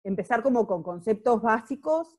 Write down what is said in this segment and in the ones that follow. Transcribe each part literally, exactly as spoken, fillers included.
empezar como con conceptos básicos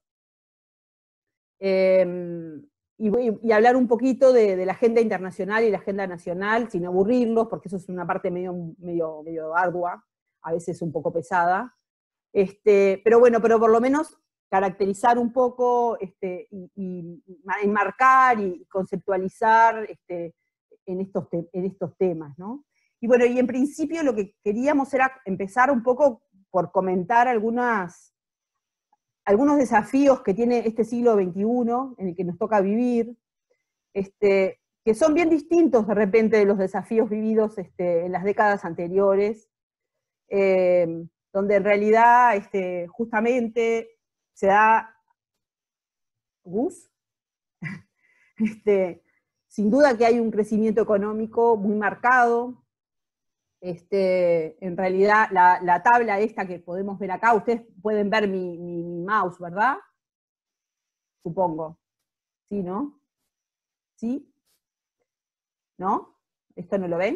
eh, y, y hablar un poquito de, de la agenda internacional y la agenda nacional, sin aburrirlos, porque eso es una parte medio, medio, medio ardua, a veces un poco pesada. Este, pero bueno, pero por lo menos caracterizar un poco, este, y, y, y marcar y conceptualizar este, en, estos te, en estos temas, ¿no? Y bueno, y en principio lo que queríamos era empezar un poco por comentar algunas, algunos desafíos que tiene este siglo veintiuno, en el que nos toca vivir, este, que son bien distintos de repente de los desafíos vividos este, en las décadas anteriores, eh, donde en realidad este, justamente se da, Gus, este, sin duda que hay un crecimiento económico muy marcado. Este, en realidad la, la tabla esta que podemos ver acá, ustedes pueden ver mi, mi, mi mouse, ¿verdad? Supongo. ¿Sí, no? ¿Sí? ¿No? ¿Esto no lo ven?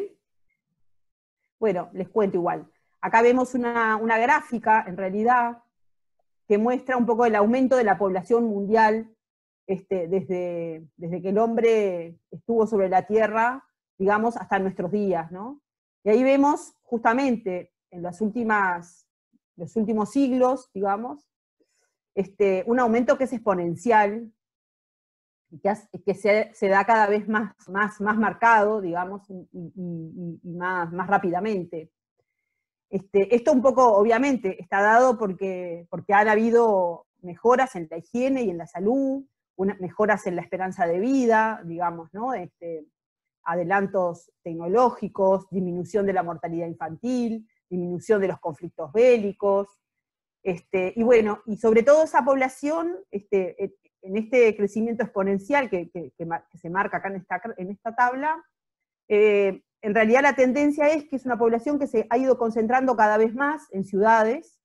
Bueno, les cuento igual. Acá vemos una, una gráfica, en realidad, que muestra un poco el aumento de la población mundial este, desde, desde que el hombre estuvo sobre la Tierra, digamos, hasta nuestros días, ¿no? Y ahí vemos, justamente, en las últimas, los últimos siglos, digamos, este, un aumento que es exponencial, y que, hace, que se, se da cada vez más, más, más marcado, digamos, y, y, y más, más rápidamente. Este, esto un poco, obviamente, está dado porque, porque han habido mejoras en la higiene y en la salud, una, mejoras en la esperanza de vida, digamos, ¿no? Este, adelantos tecnológicos, disminución de la mortalidad infantil, disminución de los conflictos bélicos, este, y bueno, y sobre todo esa población, este, en este crecimiento exponencial que, que, que, que se marca acá en esta, en esta tabla, eh, en realidad la tendencia es que es una población que se ha ido concentrando cada vez más en ciudades,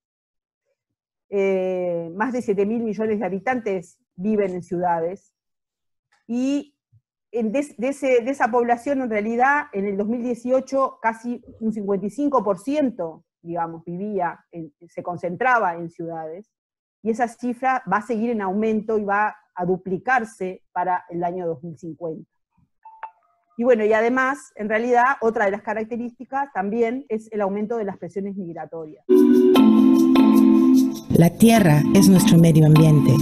eh, más de siete mil millones de habitantes viven en ciudades, y de, de, ese, de esa población en realidad en el dos mil dieciocho casi un cincuenta y cinco por ciento, digamos, vivía, en, se concentraba en ciudades, y esa cifra va a seguir en aumento y va a duplicarse para el año dos mil cincuenta. Y bueno, y además, en realidad, otra de las características también es el aumento de las presiones migratorias. La tierra es nuestro medio ambiente.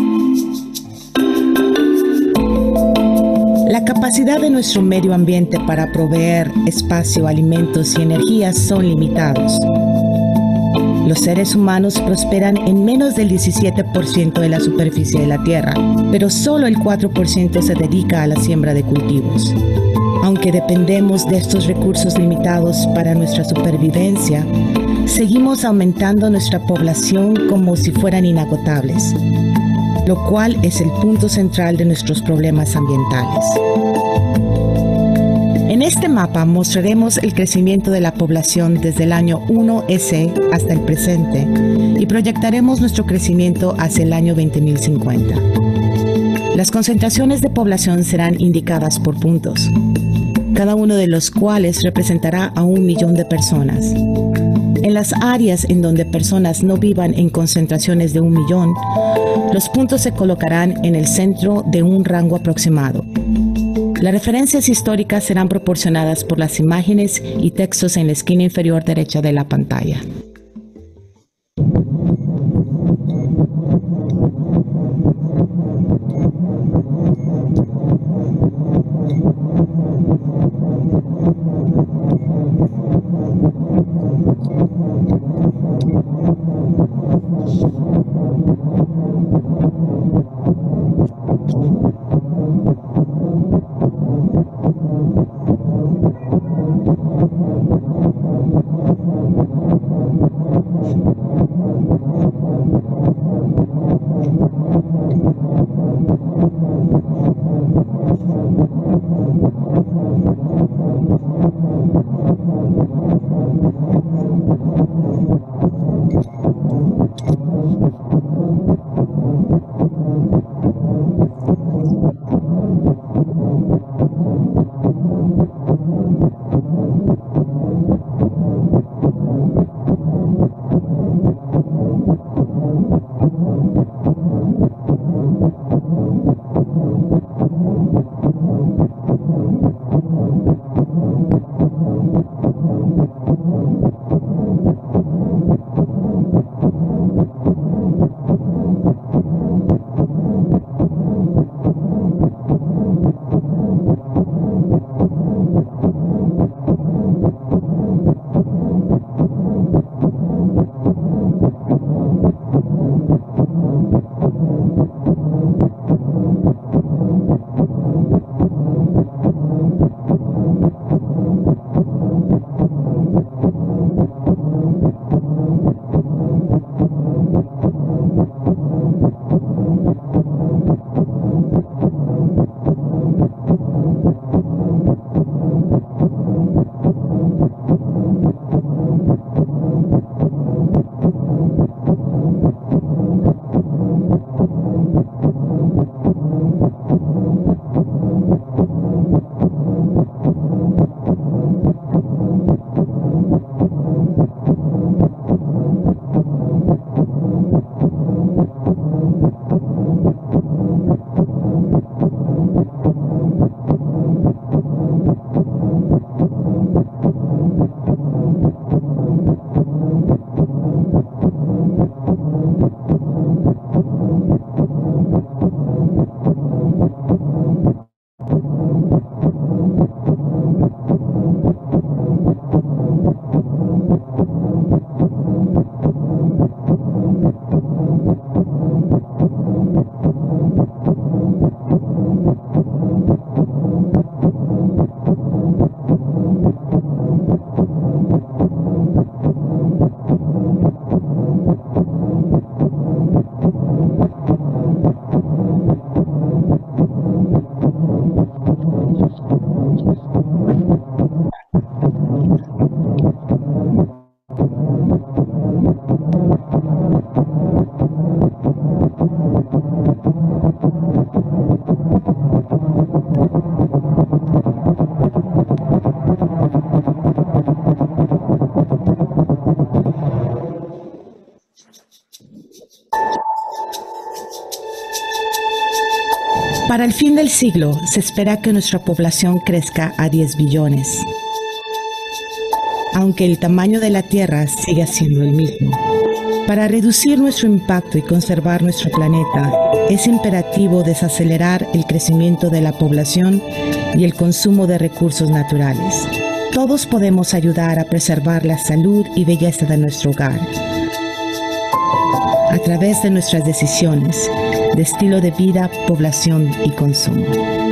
La capacidad de nuestro medio ambiente para proveer espacio, alimentos y energías son limitados. Los seres humanos prosperan en menos del diecisiete por ciento de la superficie de la Tierra, pero solo el cuatro por ciento se dedica a la siembra de cultivos. Aunque dependemos de estos recursos limitados para nuestra supervivencia, seguimos aumentando nuestra población como si fueran inagotables, lo cual es el punto central de nuestros problemas ambientales. En este mapa mostraremos el crecimiento de la población desde el año uno ese hasta el presente y proyectaremos nuestro crecimiento hacia el año veinte mil cincuenta. Las concentraciones de población serán indicadas por puntos, cada uno de los cuales representará a un millón de personas. En las áreas en donde personas no vivan en concentraciones de un millón, los puntos se colocarán en el centro de un rango aproximado. Las referencias históricas serán proporcionadas por las imágenes y textos en la esquina inferior derecha de la pantalla. Para el fin del siglo, se espera que nuestra población crezca a diez billones, aunque el tamaño de la Tierra siga siendo el mismo. Para reducir nuestro impacto y conservar nuestro planeta, es imperativo desacelerar el crecimiento de la población y el consumo de recursos naturales. Todos podemos ayudar a preservar la salud y belleza de nuestro hogar a través de nuestras decisiones de estilo de vida, población y consumo.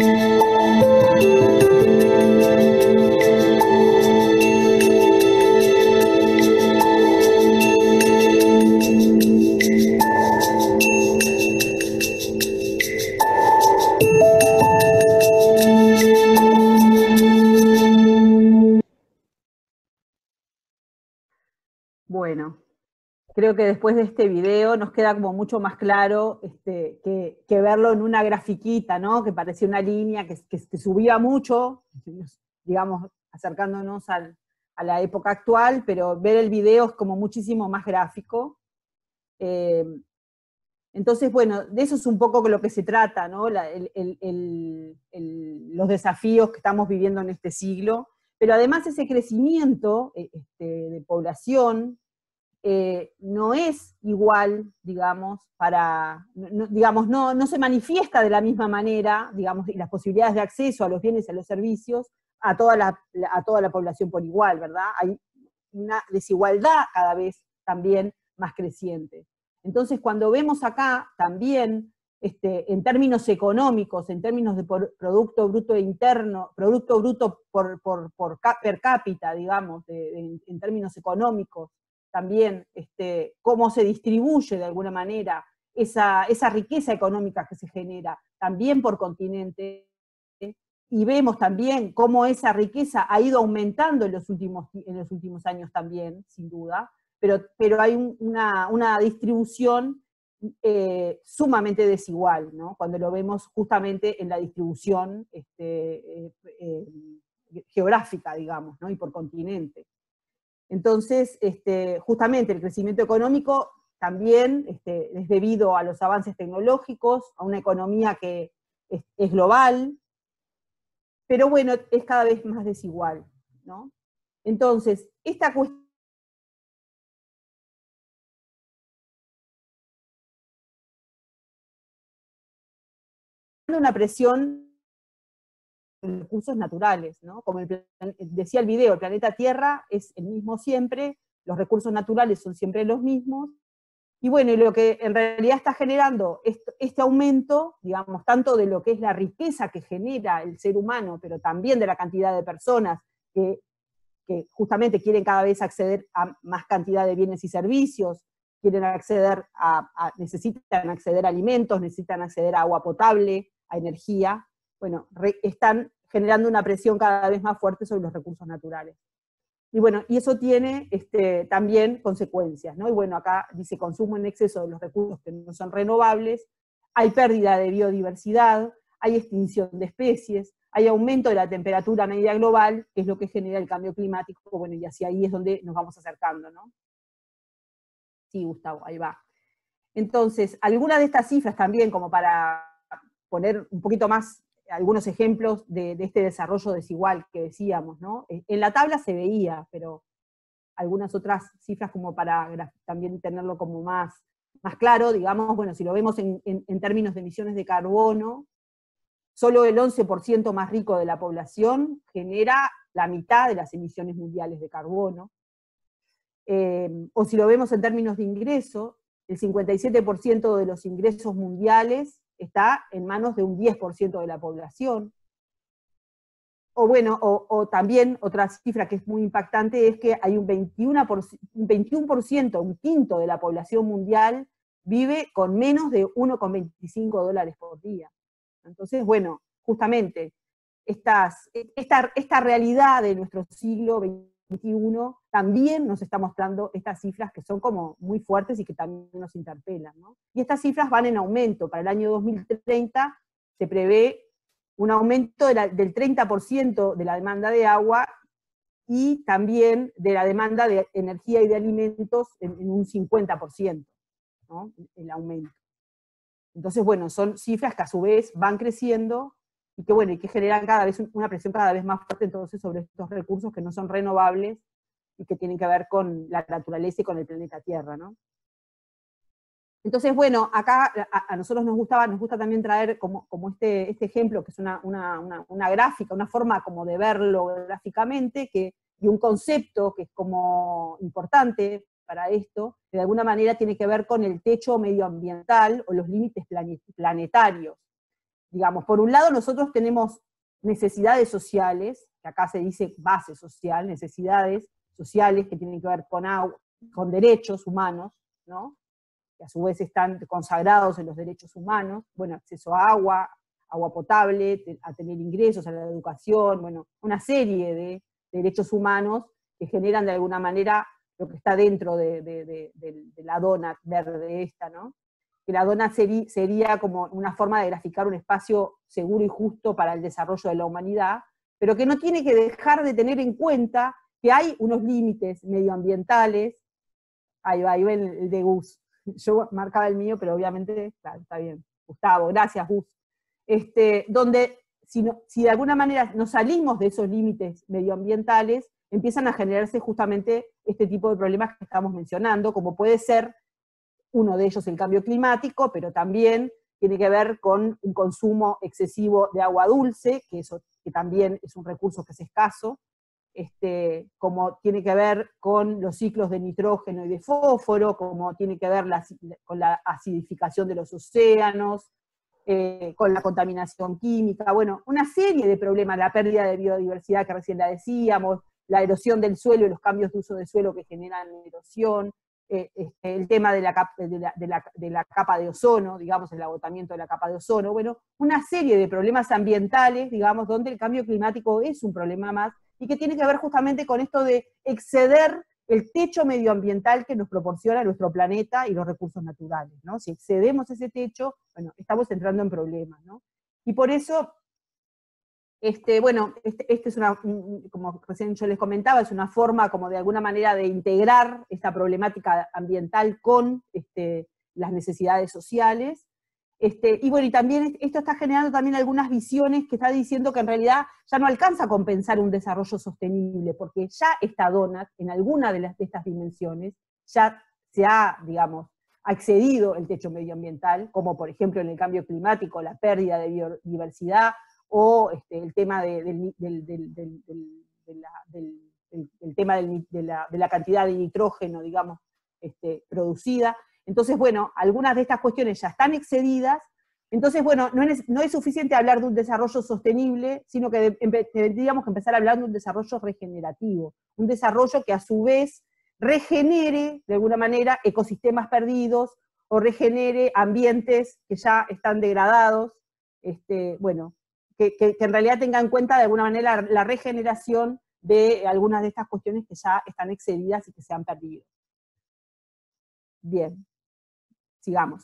Bueno, creo que después de este video nos queda como mucho más claro este, que, que verlo en una grafiquita, ¿no? Que parecía una línea que, que, que subía mucho, digamos, acercándonos al, a la época actual, pero ver el video es como muchísimo más gráfico. Eh, entonces, bueno, de eso es un poco lo que se trata, ¿no? La, el, el, el, el, los desafíos que estamos viviendo en este siglo, pero además ese crecimiento este, de población, Eh, no es igual, digamos, para, no, digamos, no, no se manifiesta de la misma manera, digamos, y las posibilidades de acceso a los bienes y a los servicios a toda la, a toda la población por igual, ¿verdad? Hay una desigualdad cada vez también más creciente. Entonces, cuando vemos acá también, este, en términos económicos, en términos de por, Producto Bruto Interno, Producto Bruto por, por, por per cápita, digamos, de, de, en términos económicos, también este, cómo se distribuye de alguna manera esa, esa riqueza económica que se genera, también por continente, ¿eh? Y vemos también cómo esa riqueza ha ido aumentando en los últimos, en los últimos años también, sin duda, pero, pero hay un, una, una distribución eh, sumamente desigual, ¿no? Cuando lo vemos justamente en la distribución este, eh, eh, geográfica, digamos, ¿no? Y por continente. Entonces, este, justamente el crecimiento económico también este, es debido a los avances tecnológicos, a una economía que es, es global, pero bueno, es cada vez más desigual, ¿no? Entonces, esta cuestión de una presión de recursos naturales, ¿no? Como el, decía el video, el planeta Tierra es el mismo siempre, los recursos naturales son siempre los mismos, y bueno, y lo que en realidad está generando este, este aumento, digamos, tanto de lo que es la riqueza que genera el ser humano, pero también de la cantidad de personas que, que justamente quieren cada vez acceder a más cantidad de bienes y servicios, quieren acceder a, a necesitan acceder a alimentos, necesitan acceder a agua potable, a energía, bueno, re, están generando una presión cada vez más fuerte sobre los recursos naturales. Y bueno, y eso tiene este, también consecuencias, ¿no? Y bueno, acá dice consumo en exceso de los recursos que no son renovables, hay pérdida de biodiversidad, hay extinción de especies, hay aumento de la temperatura media global, que es lo que genera el cambio climático, bueno, y hacia ahí es donde nos vamos acercando, ¿no? Sí, Gustavo, ahí va. Entonces, algunas de estas cifras también, como para poner un poquito más algunos ejemplos de, de este desarrollo desigual que decíamos, ¿no? En la tabla se veía, pero algunas otras cifras como para también tenerlo como más, más claro, digamos, bueno, si lo vemos en, en, en términos de emisiones de carbono, solo el once por ciento más rico de la población genera la mitad de las emisiones mundiales de carbono. Eh, o si lo vemos en términos de ingreso, el cincuenta y siete por ciento de los ingresos mundiales está en manos de un diez por ciento de la población. O bueno, o, o también otra cifra que es muy impactante es que hay un veintiuno por ciento, un veintiuno por ciento, un quinto de la población mundial vive con menos de uno coma veinticinco dólares por día. Entonces, bueno, justamente estas, esta, esta realidad de nuestro siglo veintiuno también nos está mostrando estas cifras que son como muy fuertes y que también nos interpelan, ¿no? Y estas cifras van en aumento. Para el año dos mil treinta se prevé un aumento de la, del treinta por ciento de la demanda de agua y también de la demanda de energía y de alimentos en, en un cincuenta por ciento, ¿no? El aumento. Entonces, bueno, son cifras que a su vez van creciendo y que, bueno, y que generan cada vez una presión cada vez más fuerte entonces sobre estos recursos que no son renovables y que tienen que ver con la naturaleza y con el planeta Tierra, ¿no? Entonces, bueno, acá a, a nosotros nos gustaba, nos gusta también traer como, como este, este ejemplo, que es una, una, una, una gráfica, una forma como de verlo gráficamente, que, y un concepto que es como importante para esto, que de alguna manera tiene que ver con el techo medioambiental o los límites planetarios. Digamos, por un lado nosotros tenemos necesidades sociales, que acá se dice base social, necesidades sociales que tienen que ver con, agua, con derechos humanos, ¿no? Que a su vez están consagrados en los derechos humanos, bueno, acceso a agua, agua potable, a tener ingresos, a la educación, bueno, una serie de derechos humanos que generan de alguna manera lo que está dentro de, de, de, de, de la dona verde esta, ¿no? Que la dona seri, sería como una forma de graficar un espacio seguro y justo para el desarrollo de la humanidad, pero que no tiene que dejar de tener en cuenta que hay unos límites medioambientales. Ahí va, ahí va el, el de Gus. Yo marcaba el mío, pero obviamente, claro, está bien. Gustavo, gracias, Gus. Este, donde, si, no, si de alguna manera nos salimos de esos límites medioambientales, empiezan a generarse justamente este tipo de problemas que estamos mencionando, como puede ser uno de ellos el cambio climático, pero también tiene que ver con un consumo excesivo de agua dulce, que, eso, que también es un recurso que es escaso, Este, como tiene que ver con los ciclos de nitrógeno y de fósforo, como tiene que ver la, con la acidificación de los océanos, eh, con la contaminación química, bueno, una serie de problemas, la pérdida de biodiversidad que recién la decíamos, la erosión del suelo y los cambios de uso de suelo que generan erosión, eh, este, el tema de la, de, la, de, la, de la capa de ozono, digamos, el agotamiento de la capa de ozono, bueno, una serie de problemas ambientales, digamos, donde el cambio climático es un problema más, y que tiene que ver justamente con esto de exceder el techo medioambiental que nos proporciona nuestro planeta y los recursos naturales, ¿no? Si excedemos ese techo, bueno, estamos entrando en problemas, ¿no? Y por eso Este, bueno, este, este es una, como recién yo les comentaba, es una forma como de alguna manera de integrar esta problemática ambiental con este, las necesidades sociales. Este, y bueno, y también esto está generando también algunas visiones que está diciendo que en realidad ya no alcanza a compensar un desarrollo sostenible, porque ya esta DONAT, en alguna de, las, de estas dimensiones, ya se ha, digamos, excedido el techo medioambiental, como por ejemplo en el cambio climático, la pérdida de biodiversidad, o este, el tema de, del, del, del, del, de la, del, el, el tema del, de, la, de la cantidad de nitrógeno, digamos, este, producida. Entonces, bueno, algunas de estas cuestiones ya están excedidas. Entonces, bueno, no es, no es suficiente hablar de un desarrollo sostenible, sino que tendríamos que empezar a hablar de un desarrollo regenerativo, un desarrollo que a su vez regenere, de alguna manera, ecosistemas perdidos, o regenere ambientes que ya están degradados, este, bueno, que, que, que en realidad tenga en cuenta de alguna manera la, la regeneración de algunas de estas cuestiones que ya están excedidas y que se han perdido. Bien, sigamos.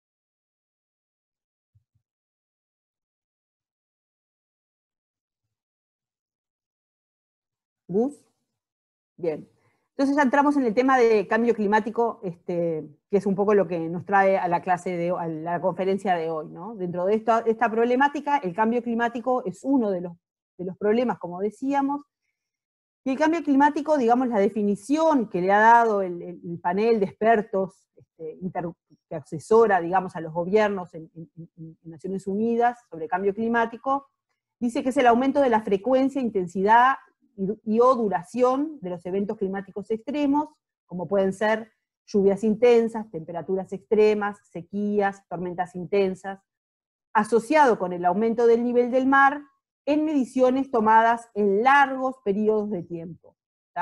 ¿Gus? Bien. Entonces ya entramos en el tema de cambio climático, este, que es un poco lo que nos trae a la clase de a la conferencia de hoy, ¿no? Dentro de esta, esta problemática, el cambio climático es uno de los, de los problemas, como decíamos, y el cambio climático, digamos, la definición que le ha dado el, el panel de expertos este, inter, que asesora, digamos, a los gobiernos en, en, en Naciones Unidas sobre cambio climático, dice que es el aumento de la frecuencia, intensidad y, y o duración de los eventos climáticos extremos, como pueden ser lluvias intensas, temperaturas extremas, sequías, tormentas intensas, asociado con el aumento del nivel del mar, en mediciones tomadas en largos periodos de tiempo.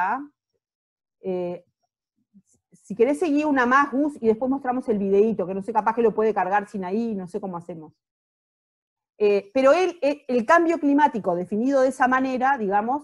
Eh, si querés seguir una más, Gus, y después mostramos el videíto, que no sé, capaz que lo puede cargar sin ahí, no sé cómo hacemos. Eh, pero el, el, el cambio climático definido de esa manera, digamos,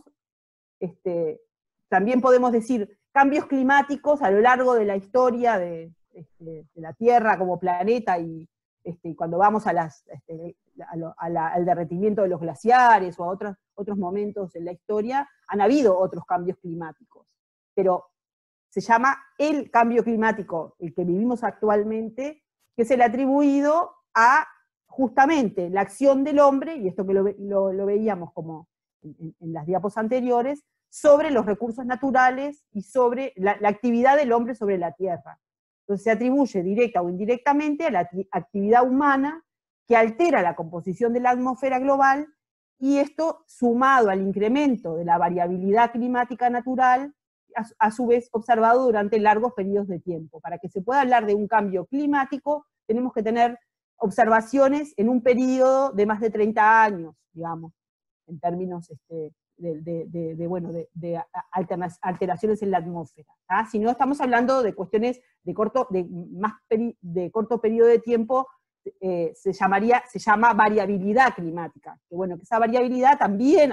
este, también podemos decir cambios climáticos a lo largo de la historia de, este, de la Tierra como planeta, y este, cuando vamos a las... Este, A lo, a la, al derretimiento de los glaciares o a otros, otros momentos en la historia, han habido otros cambios climáticos. Pero se llama el cambio climático, el que vivimos actualmente, que es el atribuido a justamente la acción del hombre, y esto que lo, lo, lo veíamos como en, en las diapos anteriores, sobre los recursos naturales y sobre la, la actividad del hombre sobre la Tierra. Entonces se atribuye directa o indirectamente a la actividad humana que altera la composición de la atmósfera global, y esto sumado al incremento de la variabilidad climática natural, a, a su vez observado durante largos periodos de tiempo. Para que se pueda hablar de un cambio climático, tenemos que tener observaciones en un periodo de más de treinta años, digamos, en términos este, de, de, de, de, bueno, de, de alteraciones en la atmósfera. ¿tá? Si no, estamos hablando de cuestiones de corto, de más peri, de corto periodo de tiempo. Eh, se llamaría, se llama variabilidad climática, que bueno, que esa variabilidad también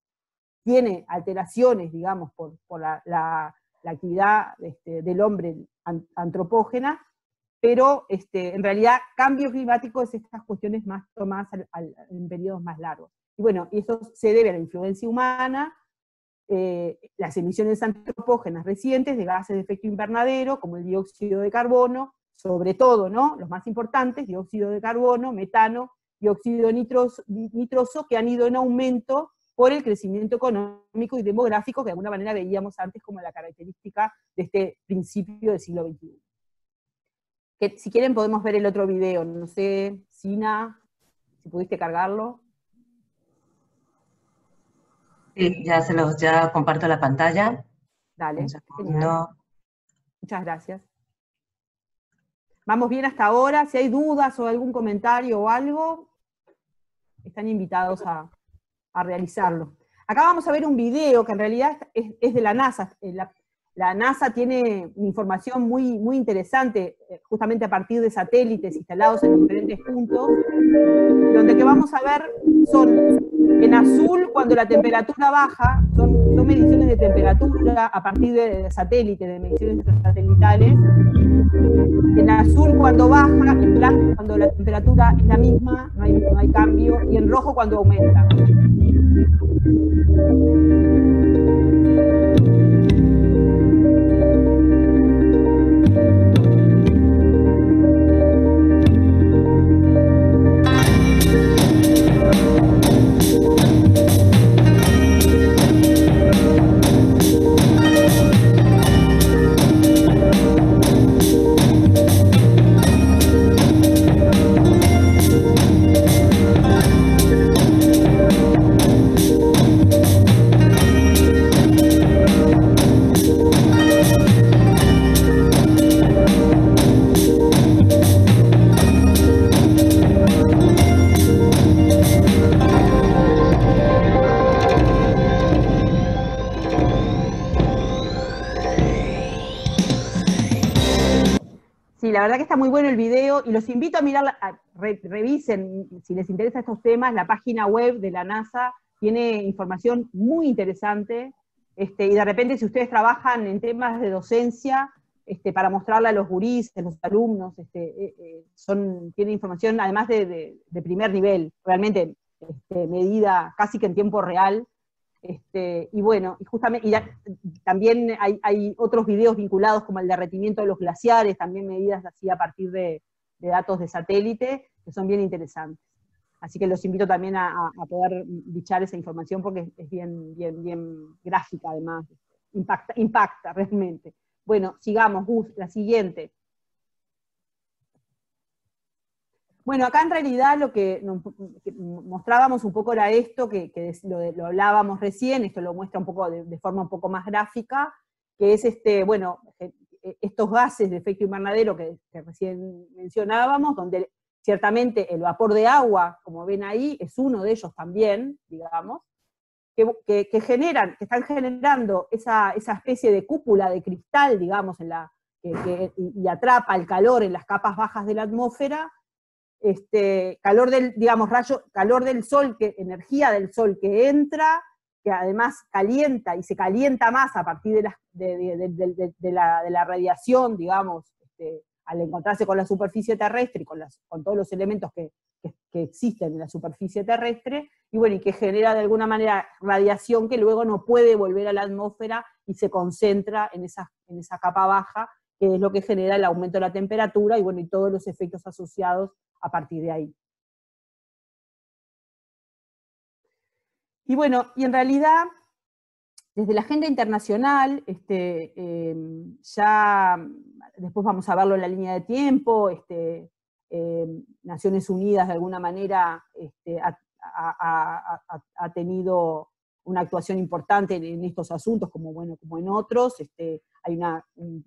tiene alteraciones, digamos, por, por la, la, la actividad este, del hombre antropógena, pero este, en realidad cambio climático es estas cuestiones más tomadas al, al, en periodos más largos. Y bueno, eso se debe a la influencia humana, eh, las emisiones antropógenas recientes de gases de efecto invernadero, como el dióxido de carbono, sobre todo, ¿no? Los más importantes, dióxido de carbono, metano, dióxido nitroso, nitroso, que han ido en aumento por el crecimiento económico y demográfico que de alguna manera veíamos antes como la característica de este principio del siglo veintiuno. Que, si quieren podemos ver el otro video, no sé, Sina, si pudiste cargarlo. Sí, ya se los, ya comparto la pantalla. Dale, genial. Muchas gracias. Vamos bien hasta ahora. Si hay dudas o algún comentario o algo, están invitados a, a realizarlo. Acá vamos a ver un video que en realidad es, es de la NASA. La, la NASA tiene información muy, muy interesante, justamente a partir de satélites instalados en diferentes puntos, donde que vamos a ver son, en azul, cuando la temperatura baja, son, son mediciones de temperatura a partir de satélites, de mediciones satelitales. En azul cuando baja, en blanco cuando la temperatura es la misma, no hay, no hay cambio, y en rojo cuando aumenta. Sí, la verdad que está muy bueno el video y los invito a mirar, a, re, revisen, si les interesan estos temas, la página web de la NASA tiene información muy interesante, este, y de repente si ustedes trabajan en temas de docencia, este, para mostrarle a los gurís, a los alumnos, este, eh, eh, son, tienen información además de, de, de primer nivel, realmente este, medida casi que en tiempo real. Este, y bueno, y justamente, y ya, también hay, hay otros videos vinculados como el derretimiento de los glaciares, también medidas así a partir de, de datos de satélite, que son bien interesantes. Así que los invito también a, a poder bichar esa información porque es bien, bien, bien gráfica además, impacta, impacta realmente. Bueno, sigamos, Gus, la siguiente. Bueno, acá en realidad lo que, nos, que mostrábamos un poco era esto, que, que lo, lo hablábamos recién, esto lo muestra un poco de, de forma un poco más gráfica, que es este, bueno, estos gases de efecto invernadero que, que recién mencionábamos, donde ciertamente el vapor de agua, como ven ahí, es uno de ellos también, digamos, que, que, que generan, que están generando esa, esa especie de cúpula de cristal, digamos, en la, que, que, y, y atrapa el calor en las capas bajas de la atmósfera. Este, calor del, digamos, rayo, calor del sol, que, energía del sol que entra, que además calienta y se calienta más a partir de la, de, de, de, de, de la, de la radiación, digamos, este, al encontrarse con la superficie terrestre y con, las, con todos los elementos que, que, que existen en la superficie terrestre, y bueno, y que genera de alguna manera radiación que luego no puede volver a la atmósfera y se concentra en esa, en esa capa baja, que es lo que genera el aumento de la temperatura y bueno, y todos los efectos asociados a partir de ahí. Y bueno, y en realidad, desde la agenda internacional, este, eh, ya, después vamos a verlo en la línea de tiempo, este, eh, Naciones Unidas de alguna manera este, ha, ha, ha, ha tenido una actuación importante en, en estos asuntos, como, bueno, como en otros. Este, hay una,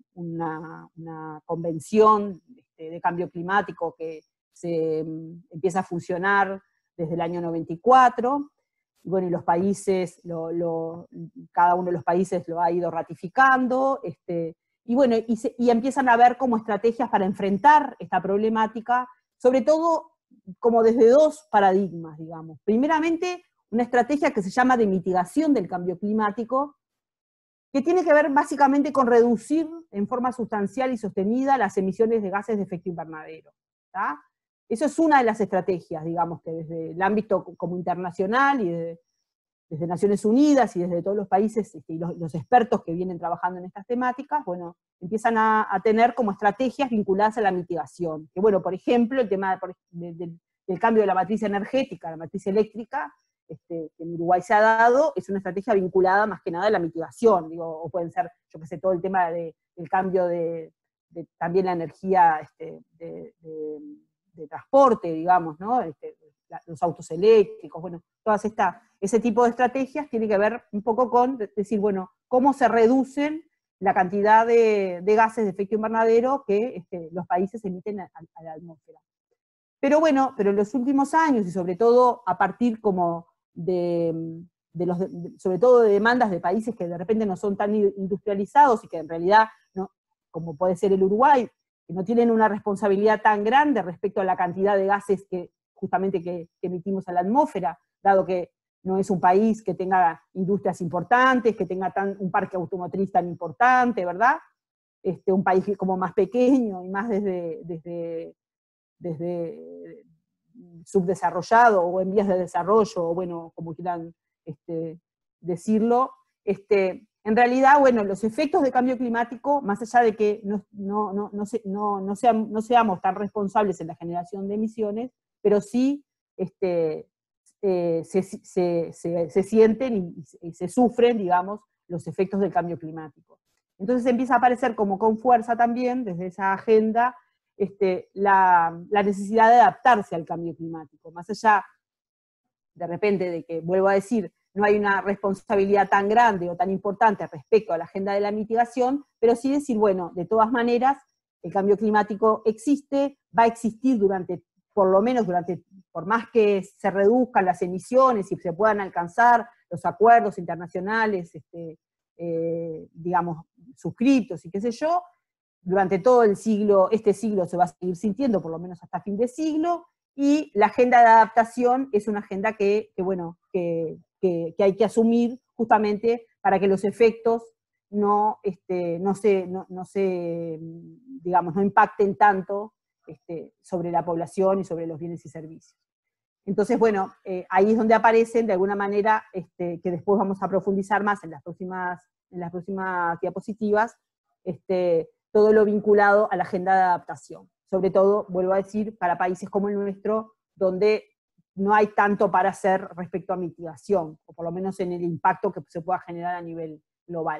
una, una convención este, de cambio climático que se empieza a funcionar desde el año noventa y cuatro, y bueno, y los países, lo, lo, cada uno de los países lo ha ido ratificando, este, y bueno, y, se, y empiezan a ver como estrategias para enfrentar esta problemática, sobre todo como desde dos paradigmas, digamos. Primeramente, una estrategia que se llama de mitigación del cambio climático, que tiene que ver básicamente con reducir en forma sustancial y sostenida las emisiones de gases de efecto invernadero, ¿tá? Eso es una de las estrategias, digamos, que desde el ámbito como internacional y de, desde Naciones Unidas y desde todos los países y los, los expertos que vienen trabajando en estas temáticas, bueno, empiezan a, a tener como estrategias vinculadas a la mitigación. Que bueno, por ejemplo, el tema de, de, de, del cambio de la matriz energética, la matriz eléctrica, este, que en Uruguay se ha dado, es una estrategia vinculada más que nada a la mitigación, digo, o pueden ser, yo qué sé, todo el tema de, del cambio de, de también la energía este, de, de de transporte, digamos, ¿no? Este, la, los autos eléctricos, bueno, todas estas, ese tipo de estrategias tiene que ver un poco con decir, bueno, cómo se reducen la cantidad de, de gases de efecto invernadero que este, los países emiten a, a la atmósfera. Pero bueno, pero en los últimos años, y sobre todo a partir como de, de los, de, sobre todo de demandas de países que de repente no son tan industrializados y que en realidad, no, como puede ser el Uruguay, que no tienen una responsabilidad tan grande respecto a la cantidad de gases que justamente que, que emitimos a la atmósfera, dado que no es un país que tenga industrias importantes, que tenga tan, un parque automotriz tan importante, ¿verdad? Este, un país como más pequeño y más desde, desde, desde subdesarrollado o en vías de desarrollo, o bueno, como quieran este, decirlo. Este, en realidad, bueno, los efectos de cambio climático, más allá de que no, no, no, no, se, no, no, sean, no seamos tan responsables en la generación de emisiones, pero sí este, eh, se, se, se, se sienten y, y se sufren, digamos, los efectos del cambio climático. Entonces empieza a aparecer como con fuerza también, desde esa agenda, este, la, la necesidad de adaptarse al cambio climático, más allá, de repente, de que, vuelvo a decir, no hay una responsabilidad tan grande o tan importante respecto a la agenda de la mitigación, pero sí decir, bueno, de todas maneras, el cambio climático existe, va a existir durante, por lo menos durante, por más que se reduzcan las emisiones y se puedan alcanzar los acuerdos internacionales, este, eh, digamos, suscritos y qué sé yo, durante todo el siglo, este siglo se va a seguir sintiendo, por lo menos hasta fin de siglo, y la agenda de adaptación es una agenda que, que bueno, que, que, que hay que asumir justamente para que los efectos no, este, no, se, no, no se, digamos, no impacten tanto este, sobre la población y sobre los bienes y servicios. Entonces, bueno, eh, ahí es donde aparecen, de alguna manera, este, que después vamos a profundizar más en las próximas, en las próximas diapositivas, este, todo lo vinculado a la agenda de adaptación. Sobre todo, vuelvo a decir, para países como el nuestro, donde no hay tanto para hacer respecto a mitigación, o por lo menos en el impacto que se pueda generar a nivel global.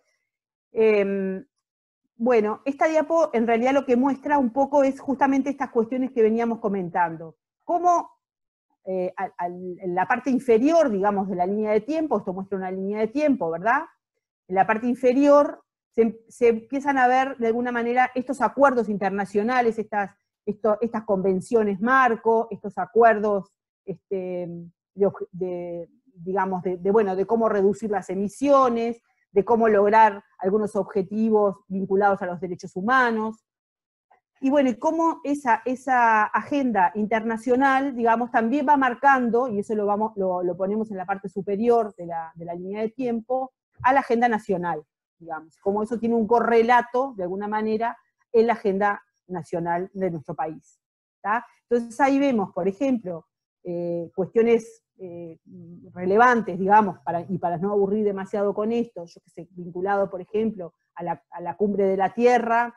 Eh, bueno, esta diapo en realidad lo que muestra un poco es justamente estas cuestiones que veníamos comentando. Cómo eh, a, a, en la parte inferior, digamos, de la línea de tiempo, esto muestra una línea de tiempo, ¿verdad? En la parte inferior se, se empiezan a ver de alguna manera estos acuerdos internacionales, estas, esto, estas convenciones marco, estos acuerdos este, de, de, digamos, de, de, bueno, de cómo reducir las emisiones, de cómo lograr algunos objetivos vinculados a los derechos humanos, y bueno, y cómo esa, esa agenda internacional, digamos, también va marcando, y eso lo, vamos, lo, lo ponemos en la parte superior de la, de la línea de tiempo, a la agenda nacional, digamos, como eso tiene un correlato, de alguna manera, en la agenda nacional de nuestro país. ¿tá? Entonces ahí vemos, por ejemplo, eh, cuestiones eh, relevantes, digamos, para, y para no aburrir demasiado con esto, yo que sé, vinculado, por ejemplo, a la, a la Cumbre de la Tierra,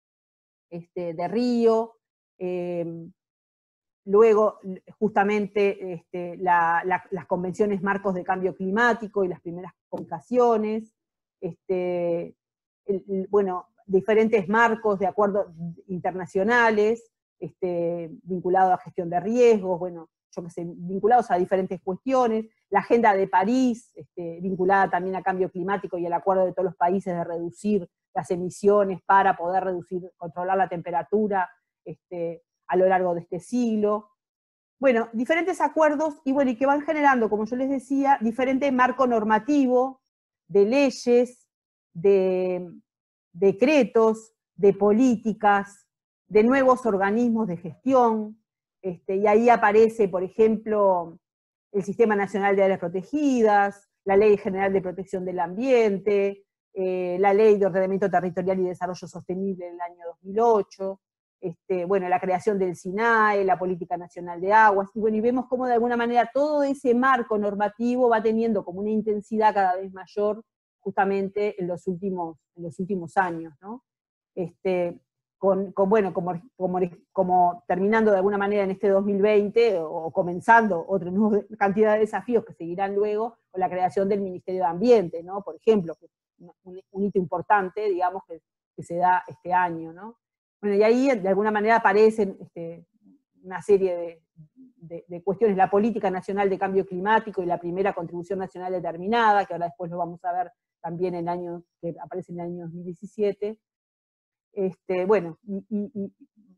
este, de Río, eh, luego justamente este, la, la, las convenciones marcos de cambio climático y las primeras comunicaciones, este, el, el, bueno, diferentes marcos de acuerdos internacionales, este, vinculados a gestión de riesgos, bueno, yo que sé, vinculados a diferentes cuestiones, la agenda de París, este, vinculada también a cambio climático y el acuerdo de todos los países de reducir las emisiones para poder reducir, controlar la temperatura este, a lo largo de este siglo. Bueno, diferentes acuerdos, y bueno, y que van generando, como yo les decía, diferente marco normativo de leyes, de decretos, de políticas, de nuevos organismos de gestión, este, y ahí aparece, por ejemplo, el Sistema Nacional de Áreas Protegidas, la Ley General de Protección del Ambiente, eh, la Ley de Ordenamiento Territorial y Desarrollo Sostenible del año dos mil ocho, este, bueno, la creación del SINAE, la Política Nacional de Aguas, y bueno, y vemos cómo de alguna manera todo ese marco normativo va teniendo como una intensidad cada vez mayor justamente en los últimos, en los últimos años, ¿no? Este, con, con, bueno, como, como, como terminando de alguna manera en este dos mil veinte, o comenzando otra nueva cantidad de desafíos que seguirán luego, con la creación del Ministerio de Ambiente, ¿no? Por ejemplo, que un, un hito importante, digamos, que, que se da este año, ¿no? Bueno, y ahí de alguna manera aparecen este, una serie de, de, de cuestiones, la Política Nacional de Cambio Climático y la primera Contribución Nacional Determinada, que ahora después lo vamos a ver también en el año, que aparece en el año dos mil diecisiete. Este, bueno, y, y, y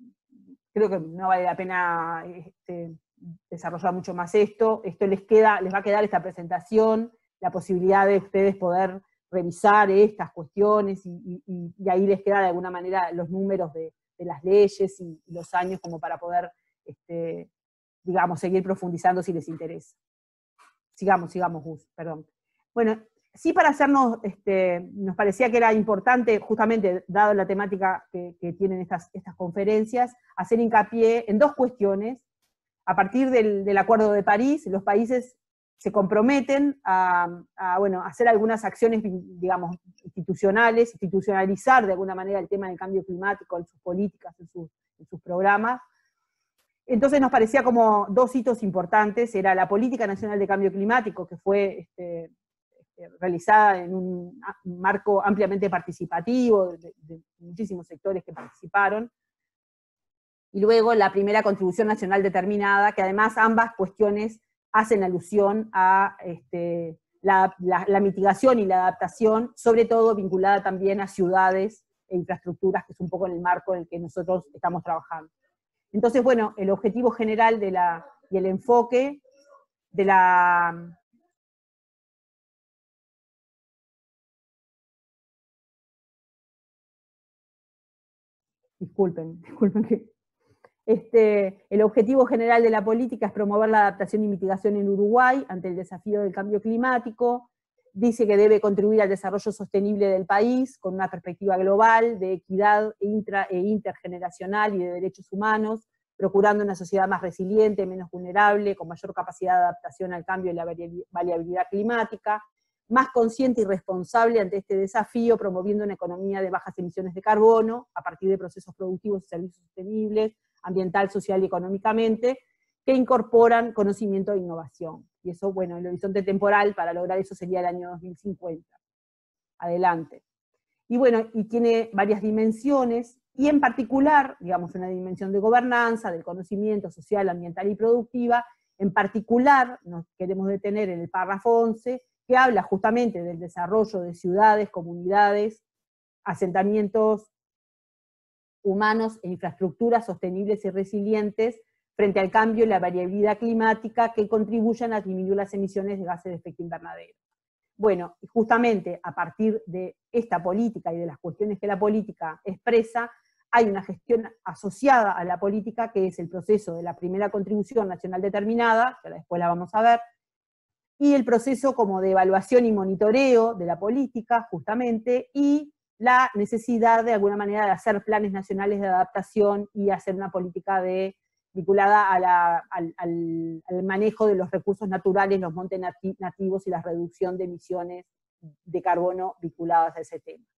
creo que no vale la pena este, desarrollar mucho más esto. Esto les queda, les va a quedar esta presentación, la posibilidad de ustedes poder revisar estas cuestiones, y, y, y ahí les queda de alguna manera los números de, de las leyes y, y los años como para poder, este, digamos, seguir profundizando si les interesa. Sigamos, sigamos, Gus, perdón. Bueno, sí, para hacernos, este, nos parecía que era importante, justamente, dado la temática que, que tienen estas, estas conferencias, hacer hincapié en dos cuestiones. A partir del, del Acuerdo de París, los países se comprometen a, a, bueno, hacer algunas acciones, digamos, institucionales, institucionalizar de alguna manera el tema del cambio climático en sus políticas, en sus, en sus programas. Entonces nos parecía como dos hitos importantes, era la Política Nacional de Cambio Climático, que fue este, realizada en un marco ampliamente participativo, de, de muchísimos sectores que participaron, y luego la primera Contribución Nacional Determinada, que además ambas cuestiones hacen alusión a este, la, la, la mitigación y la adaptación, sobre todo vinculada también a ciudades e infraestructuras, que es un poco en el marco en el que nosotros estamos trabajando. Entonces, bueno, el objetivo general de la, y el enfoque de la... Disculpen, disculpen que... Este, el objetivo general de la política es promover la adaptación y mitigación en Uruguay ante el desafío del cambio climático. Dice que debe contribuir al desarrollo sostenible del país con una perspectiva global de equidad intra e intergeneracional y de derechos humanos, procurando una sociedad más resiliente, menos vulnerable, con mayor capacidad de adaptación al cambio y la variabilidad climática, más consciente y responsable ante este desafío, promoviendo una economía de bajas emisiones de carbono, a partir de procesos productivos y servicios sostenibles, ambiental, social y económicamente, que incorporan conocimiento e innovación. Y eso, bueno, el horizonte temporal para lograr eso sería el año dos mil cincuenta. Adelante. Y bueno, y tiene varias dimensiones, y en particular, digamos, una dimensión de gobernanza, del conocimiento social, ambiental y productiva. En particular, nos queremos detener en el párrafo once, que habla justamente del desarrollo de ciudades, comunidades, asentamientos humanos e infraestructuras sostenibles y resilientes frente al cambio y la variabilidad climática que contribuyan a disminuir las emisiones de gases de efecto invernadero. Bueno, y justamente a partir de esta política y de las cuestiones que la política expresa, hay una gestión asociada a la política que es el proceso de la primera Contribución Nacional Determinada, que después la vamos a ver, y el proceso como de evaluación y monitoreo de la política, justamente, y la necesidad de alguna manera de hacer planes nacionales de adaptación y hacer una política de, vinculada a la, al, al, al manejo de los recursos naturales, los montes nativos y la reducción de emisiones de carbono vinculadas a ese tema.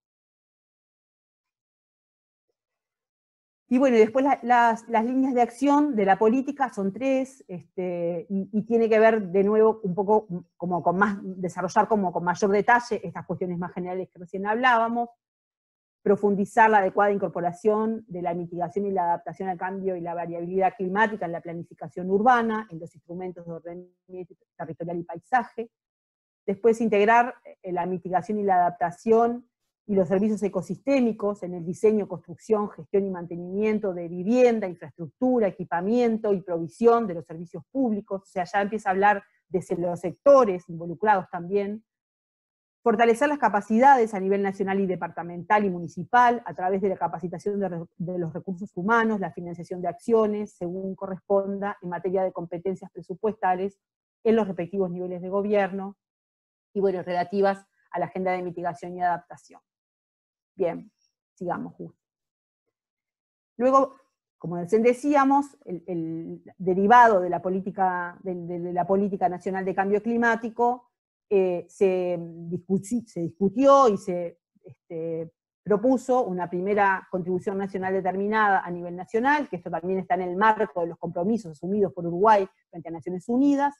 Y bueno, y después la, las, las líneas de acción de la política son tres, este, y, y tiene que ver de nuevo un poco como con más, desarrollar como con mayor detalle estas cuestiones más generales que recién hablábamos, profundizar la adecuada incorporación de la mitigación y la adaptación al cambio y la variabilidad climática en la planificación urbana, en los instrumentos de ordenamiento territorial y paisaje. Después integrar la mitigación y la adaptación y los servicios ecosistémicos en el diseño, construcción, gestión y mantenimiento de vivienda, infraestructura, equipamiento y provisión de los servicios públicos. O sea, ya empieza a hablar de los sectores involucrados también. Fortalecer las capacidades a nivel nacional y departamental y municipal a través de la capacitación de, de los recursos humanos, la financiación de acciones, según corresponda, en materia de competencias presupuestales en los respectivos niveles de gobierno, y bueno, relativas a la agenda de mitigación y adaptación. Bien, sigamos justo. Luego, como decíamos, el, el derivado de la, política, de, de, de la Política Nacional de Cambio Climático, Eh, se, discutí, se discutió y se este, propuso una primera Contribución Nacional Determinada a nivel nacional, que esto también está en el marco de los compromisos asumidos por Uruguay frente a Naciones Unidas,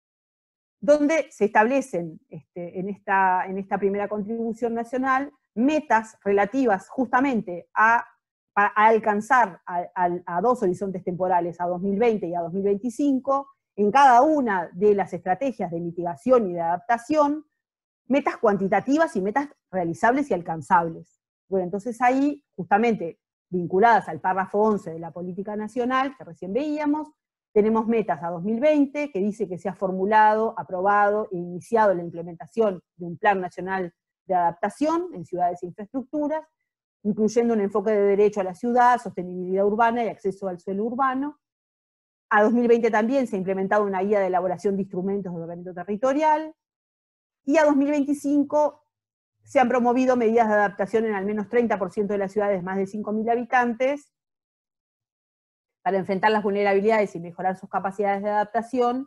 donde se establecen este, en, esta, en esta primera Contribución Nacional metas relativas justamente a, a, a alcanzar a, a, a dos horizontes temporales, a dos mil veinte y a dos mil veinticinco, en cada una de las estrategias de mitigación y de adaptación, metas cuantitativas y metas realizables y alcanzables. Bueno, entonces ahí, justamente vinculadas al párrafo once de la Política Nacional, que recién veíamos, tenemos metas a dos mil veinte, que dice que se ha formulado, aprobado e iniciado la implementación de un Plan Nacional de Adaptación en ciudades e infraestructuras, incluyendo un enfoque de derecho a la ciudad, sostenibilidad urbana y acceso al suelo urbano. A dos mil veinte también se ha implementado una guía de elaboración de instrumentos de ordenamiento territorial, y a dos mil veinticinco se han promovido medidas de adaptación en al menos treinta por ciento de las ciudades de más de cinco mil habitantes, para enfrentar las vulnerabilidades y mejorar sus capacidades de adaptación,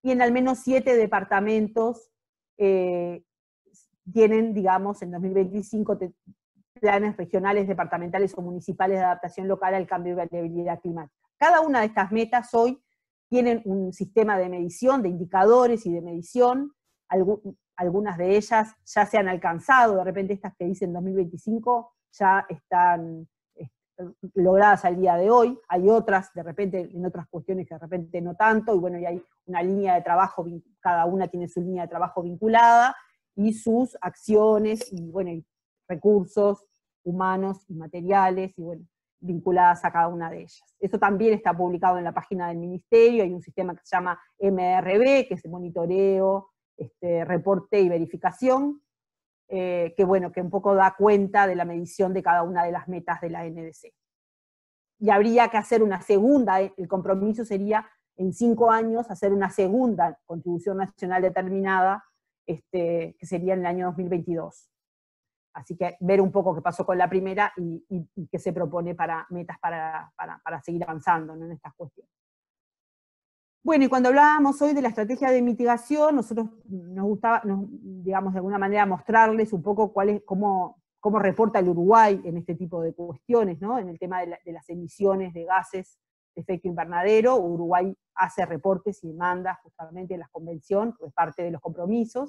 y en al menos siete departamentos eh, tienen, digamos, en dos mil veinticinco planes regionales, departamentales o municipales de adaptación local al cambio y variabilidad climática. Cada una de estas metas hoy tienen un sistema de medición, de indicadores y de medición. Algunas de ellas ya se han alcanzado, de repente estas que dicen dos mil veinticinco ya están logradas al día de hoy. Hay otras, de repente, en otras cuestiones que de repente no tanto, y bueno, y hay una línea de trabajo, cada una tiene su línea de trabajo vinculada, y sus acciones, y bueno, y recursos humanos y materiales, y bueno, vinculadas a cada una de ellas. Eso también está publicado en la página del Ministerio. Hay un sistema que se llama M R B, que es monitoreo, este, reporte y verificación, eh, que bueno, que un poco da cuenta de la medición de cada una de las metas de la N D C. Y habría que hacer una segunda, el compromiso sería en cinco años hacer una segunda contribución nacional determinada, este, que sería en el año dos mil veintidós. Así que ver un poco qué pasó con la primera y, y, y qué se propone para metas para, para, para seguir avanzando, ¿no?, en estas cuestiones. Bueno, y cuando hablábamos hoy de la estrategia de mitigación, nosotros nos gustaba, nos, digamos, de alguna manera mostrarles un poco cuál es, cómo, cómo reporta el Uruguay en este tipo de cuestiones, ¿no?, en el tema de, la, de las emisiones de gases de efecto invernadero. Uruguay hace reportes y demanda justamente en la convención, es parte de los compromisos.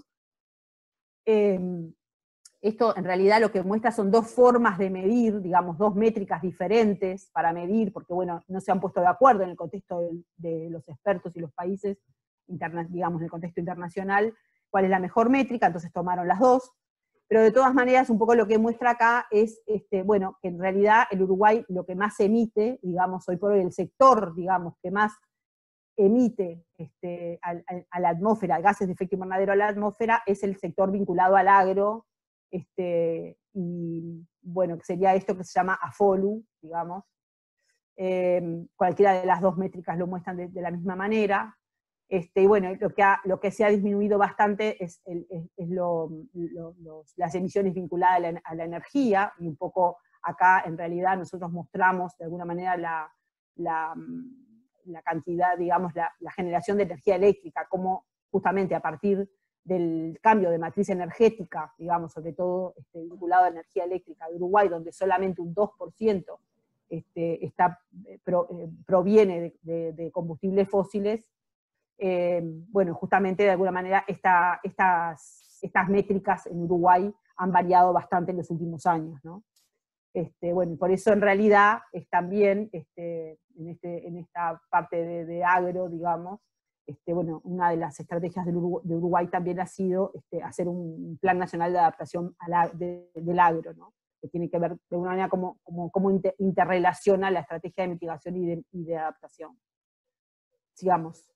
Eh, Esto en realidad lo que muestra son dos formas de medir, digamos, dos métricas diferentes para medir, porque bueno, no se han puesto de acuerdo en el contexto de, de los expertos y los países, interna, digamos, en el contexto internacional, cuál es la mejor métrica, entonces tomaron las dos, pero de todas maneras un poco lo que muestra acá es, este, bueno, que en realidad el Uruguay lo que más emite, digamos, hoy por hoy el sector, digamos, que más emite este, a, a, a la atmósfera, gases de efecto invernadero a la atmósfera, es el sector vinculado al agro, Este, y bueno, que sería esto que se llama AFOLU, digamos. Eh, cualquiera de las dos métricas lo muestran de, de la misma manera. Este, y bueno, lo que, ha, lo que se ha disminuido bastante es, el, es, es lo, lo, los, las emisiones vinculadas a la, a la energía, y un poco acá en realidad nosotros mostramos de alguna manera la, la, la cantidad, digamos, la, la generación de energía eléctrica, como justamente a partir del cambio de matriz energética, digamos, sobre todo este, vinculado a energía eléctrica de Uruguay, donde solamente un dos por ciento este, está, pro, eh, proviene de, de, de combustibles fósiles, eh, bueno, justamente de alguna manera esta, estas, estas métricas en Uruguay han variado bastante en los últimos años, ¿no? Este, bueno, por eso en realidad es también, este, en, este, en esta parte de, de agro, digamos, Este, bueno, una de las estrategias del Uruguay, de Uruguay también ha sido este, hacer un plan nacional de adaptación a la, de, del agro, ¿no?, que tiene que ver de alguna manera cómo, cómo, cómo inter, interrelaciona la estrategia de mitigación y de, y de adaptación. Sigamos.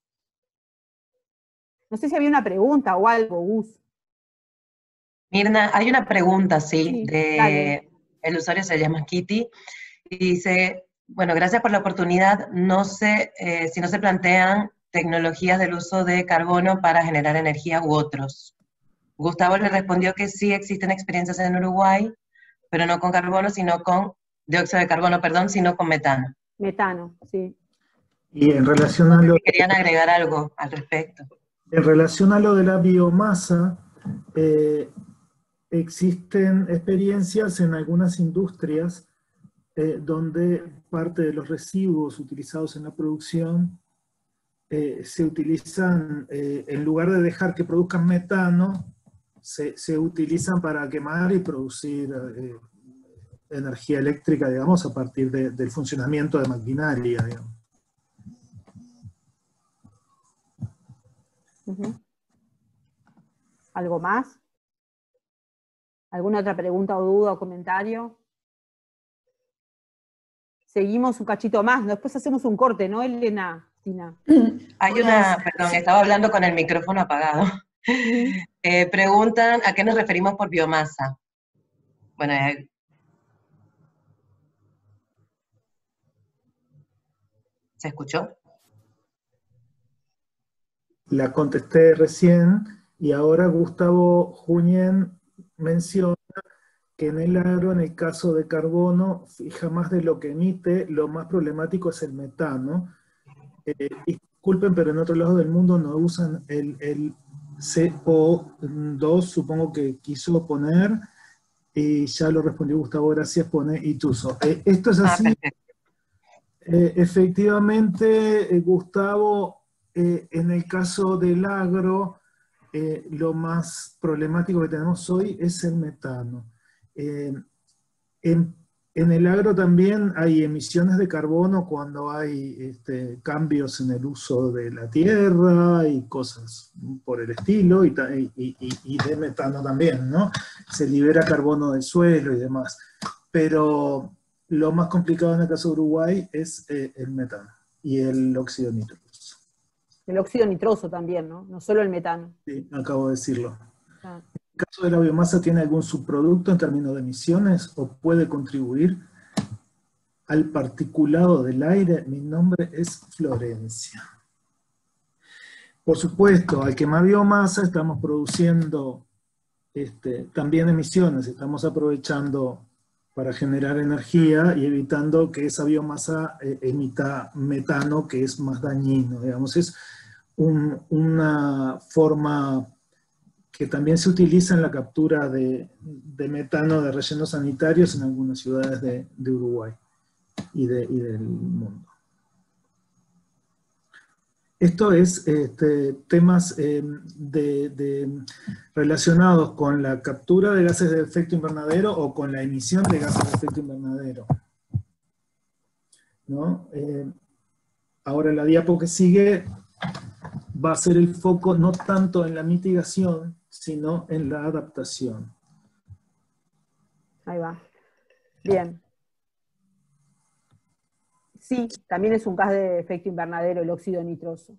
No sé si había una pregunta o algo, Gus. Mirna, hay una pregunta, sí, sí de, dale. El usuario se llama Kitty, y dice, bueno, gracias por la oportunidad, no sé eh, si no se plantean tecnologías del uso de carbono para generar energía u otros. Gustavo le respondió que sí existen experiencias en Uruguay, pero no con carbono, sino con dióxido de carbono, perdón, sino con metano. Metano, sí. Y en relación a lo, ¿Querían agregar algo al respecto? En relación a lo de la biomasa, eh, existen experiencias en algunas industrias eh, donde parte de los residuos utilizados en la producción Eh, se utilizan, eh, en lugar de dejar que produzcan metano, se, se utilizan para quemar y producir eh, energía eléctrica, digamos, a partir de, del funcionamiento de maquinaria, digamos. Uh-huh. ¿Algo más? ¿Alguna otra pregunta o duda o comentario? Seguimos un cachito más, después hacemos un corte, ¿no, Elena? Tina. Hay una, perdón, estaba hablando con el micrófono apagado. Eh, preguntan a qué nos referimos por biomasa. Bueno, eh, ¿se escuchó? La contesté recién, y ahora Gustavo Juñén menciona que en el agro, en el caso de carbono, fija más de lo que emite, lo más problemático es el metano. Eh, y disculpen, pero en otros lados del mundo no usan el, el C O dos, supongo que quiso poner, y ya lo respondió Gustavo, gracias, pone Ituso. Eh, esto es así. Ah, perfecto. Eh, efectivamente, eh, Gustavo, eh, en el caso del agro, eh, lo más problemático que tenemos hoy es el metano. Eh, en, en el agro también hay emisiones de carbono cuando hay este, cambios en el uso de la tierra y cosas por el estilo, y, y, y, y de metano también, ¿no? Se libera carbono del suelo y demás. Pero lo más complicado en el caso de Uruguay es eh, el metano y el óxido nitroso. El óxido nitroso también, ¿no? No solo el metano. Sí, acabo de decirlo. Ah. ¿El caso de la biomasa tiene algún subproducto en términos de emisiones o puede contribuir al particulado del aire? Mi nombre es Florencia. Por supuesto, al quemar biomasa estamos produciendo este, también emisiones, estamos aprovechando para generar energía y evitando que esa biomasa eh, emita metano, que es más dañino. Digamos, es un, una forma que también se utiliza en la captura de, de metano de rellenos sanitarios en algunas ciudades de, de Uruguay y, de, y del mundo. Esto es este, temas eh, de, de, relacionados con la captura de gases de efecto invernadero o con la emisión de gases de efecto invernadero, ¿no? Eh, ahora la diapo que sigue va a ser el foco no tanto en la mitigación, sino en la adaptación. Ahí va. Bien. Sí, también es un gas de efecto invernadero el óxido nitroso.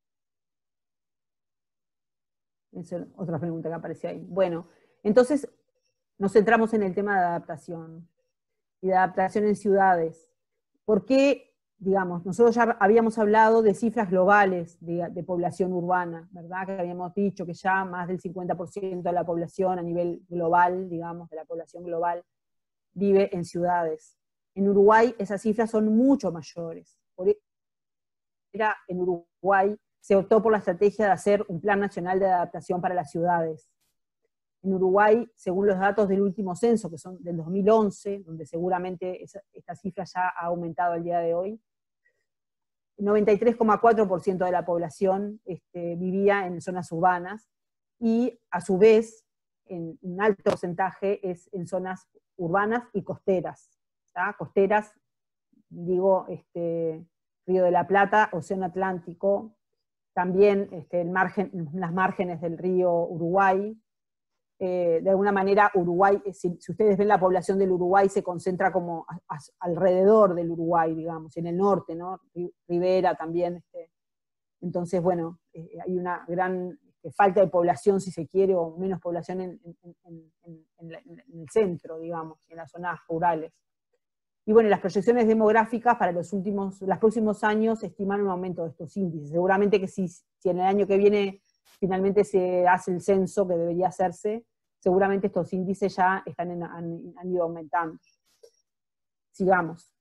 Esa es otra pregunta que apareció ahí. Bueno, entonces nos centramos en el tema de adaptación y de adaptación en ciudades. ¿Por qué, digamos, nosotros ya habíamos hablado de cifras globales de, de población urbana, ¿verdad? Que habíamos dicho que ya más del cincuenta por ciento de la población a nivel global, digamos, de la población global, vive en ciudades. En Uruguay esas cifras son mucho mayores. Por eso en Uruguay se optó por la estrategia de hacer un plan nacional de adaptación para las ciudades. En Uruguay, según los datos del último censo, que son del dos mil once, donde seguramente esa, esta cifra ya ha aumentado al día de hoy, noventa y tres coma cuatro por ciento de la población este, vivía en zonas urbanas, y a su vez, en un alto porcentaje es en zonas urbanas y costeras. ¿tá? Costeras, digo, este, Río de la Plata, Océano Atlántico, también este, el margen, las márgenes del río Uruguay. Eh, de alguna manera Uruguay, si, si ustedes ven la población del Uruguay, se concentra como a, a, alrededor del Uruguay, digamos, en el norte, ¿no? Rivera también. Este. Entonces, bueno, eh, hay una gran este, falta de población, si se quiere, o menos población en, en, en, en, en, la, en el centro, digamos, en las zonas rurales. Y bueno, las proyecciones demográficas para los últimos, los próximos años estiman un aumento de estos índices. Seguramente que si, si en el año que viene finalmente se hace el censo que debería hacerse, seguramente estos índices ya están en, han, han ido aumentando. Sigamos.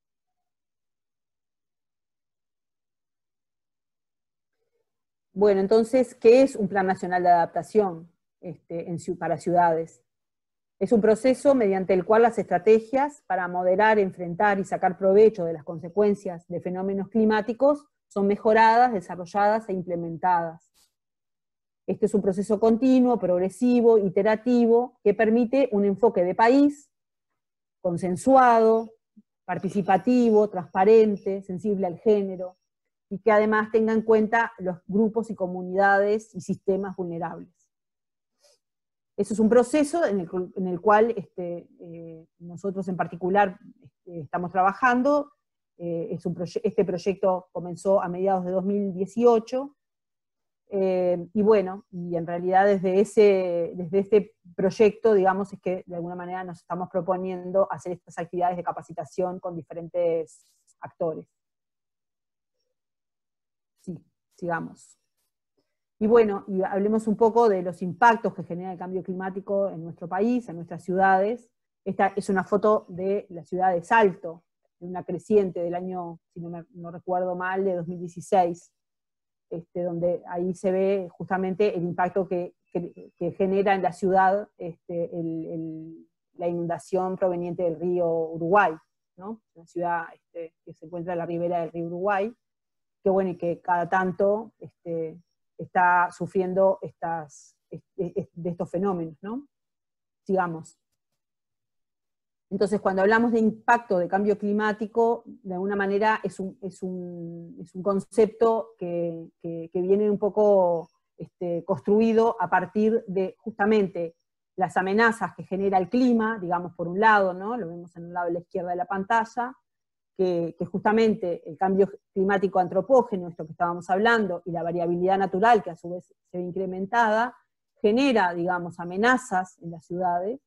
Bueno, entonces, ¿qué es un Plan Nacional de Adaptación este, en, para ciudades? Es un proceso mediante el cual las estrategias para moderar, enfrentar y sacar provecho de las consecuencias de fenómenos climáticos son mejoradas, desarrolladas e implementadas. Este es un proceso continuo, progresivo, iterativo, que permite un enfoque de país consensuado, participativo, transparente, sensible al género, y que además tenga en cuenta los grupos y comunidades y sistemas vulnerables. Eso es un proceso en el, en el cual este, eh, nosotros en particular este, estamos trabajando. Eh, es un proye- este proyecto comenzó a mediados de dos mil dieciocho, eh, y bueno, y en realidad desde, ese, desde este proyecto, digamos, es que de alguna manera nos estamos proponiendo hacer estas actividades de capacitación con diferentes actores. Sí, sigamos. Y bueno, y hablemos un poco de los impactos que genera el cambio climático en nuestro país, en nuestras ciudades. Esta es una foto de la ciudad de Salto, de una creciente del año, si no, me, no recuerdo mal, de dos mil dieciséis. este, donde ahí se ve justamente el impacto que, que, que genera en la ciudad este, el, el, la inundación proveniente del río Uruguay, ¿no? Una ciudad este, que se encuentra a la ribera del río Uruguay, que bueno, y que cada tanto este, está sufriendo estas, este, de estos fenómenos, ¿no? Sigamos. Entonces, cuando hablamos de impacto de cambio climático, de alguna manera es un, es un, es un concepto que, que, que viene un poco este, construido a partir de justamente las amenazas que genera el clima, digamos por un lado, ¿no? Lo vemos en el lado de la izquierda de la pantalla, que, que justamente el cambio climático antropógeno, esto que estábamos hablando, y la variabilidad natural, que a su vez se ve incrementada, genera, digamos, amenazas en las ciudades,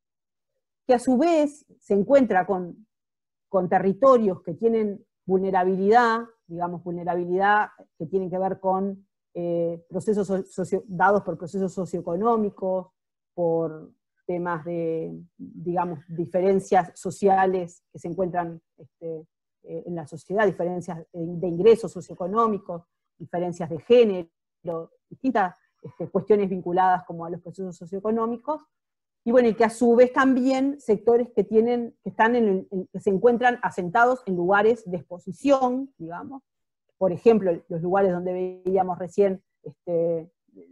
que a su vez se encuentra con, con territorios que tienen vulnerabilidad, digamos, vulnerabilidad que tienen que ver con eh, procesos socio, dados por procesos socioeconómicos, por temas de, digamos, diferencias sociales que se encuentran este, eh, en la sociedad, diferencias de, de ingresos socioeconómicos, diferencias de género, distintas este, cuestiones vinculadas como a los procesos socioeconómicos, y bueno, y que a su vez también sectores que tienen, que están en, en, que se encuentran asentados en lugares de exposición, digamos, por ejemplo, los lugares donde veíamos recién, este,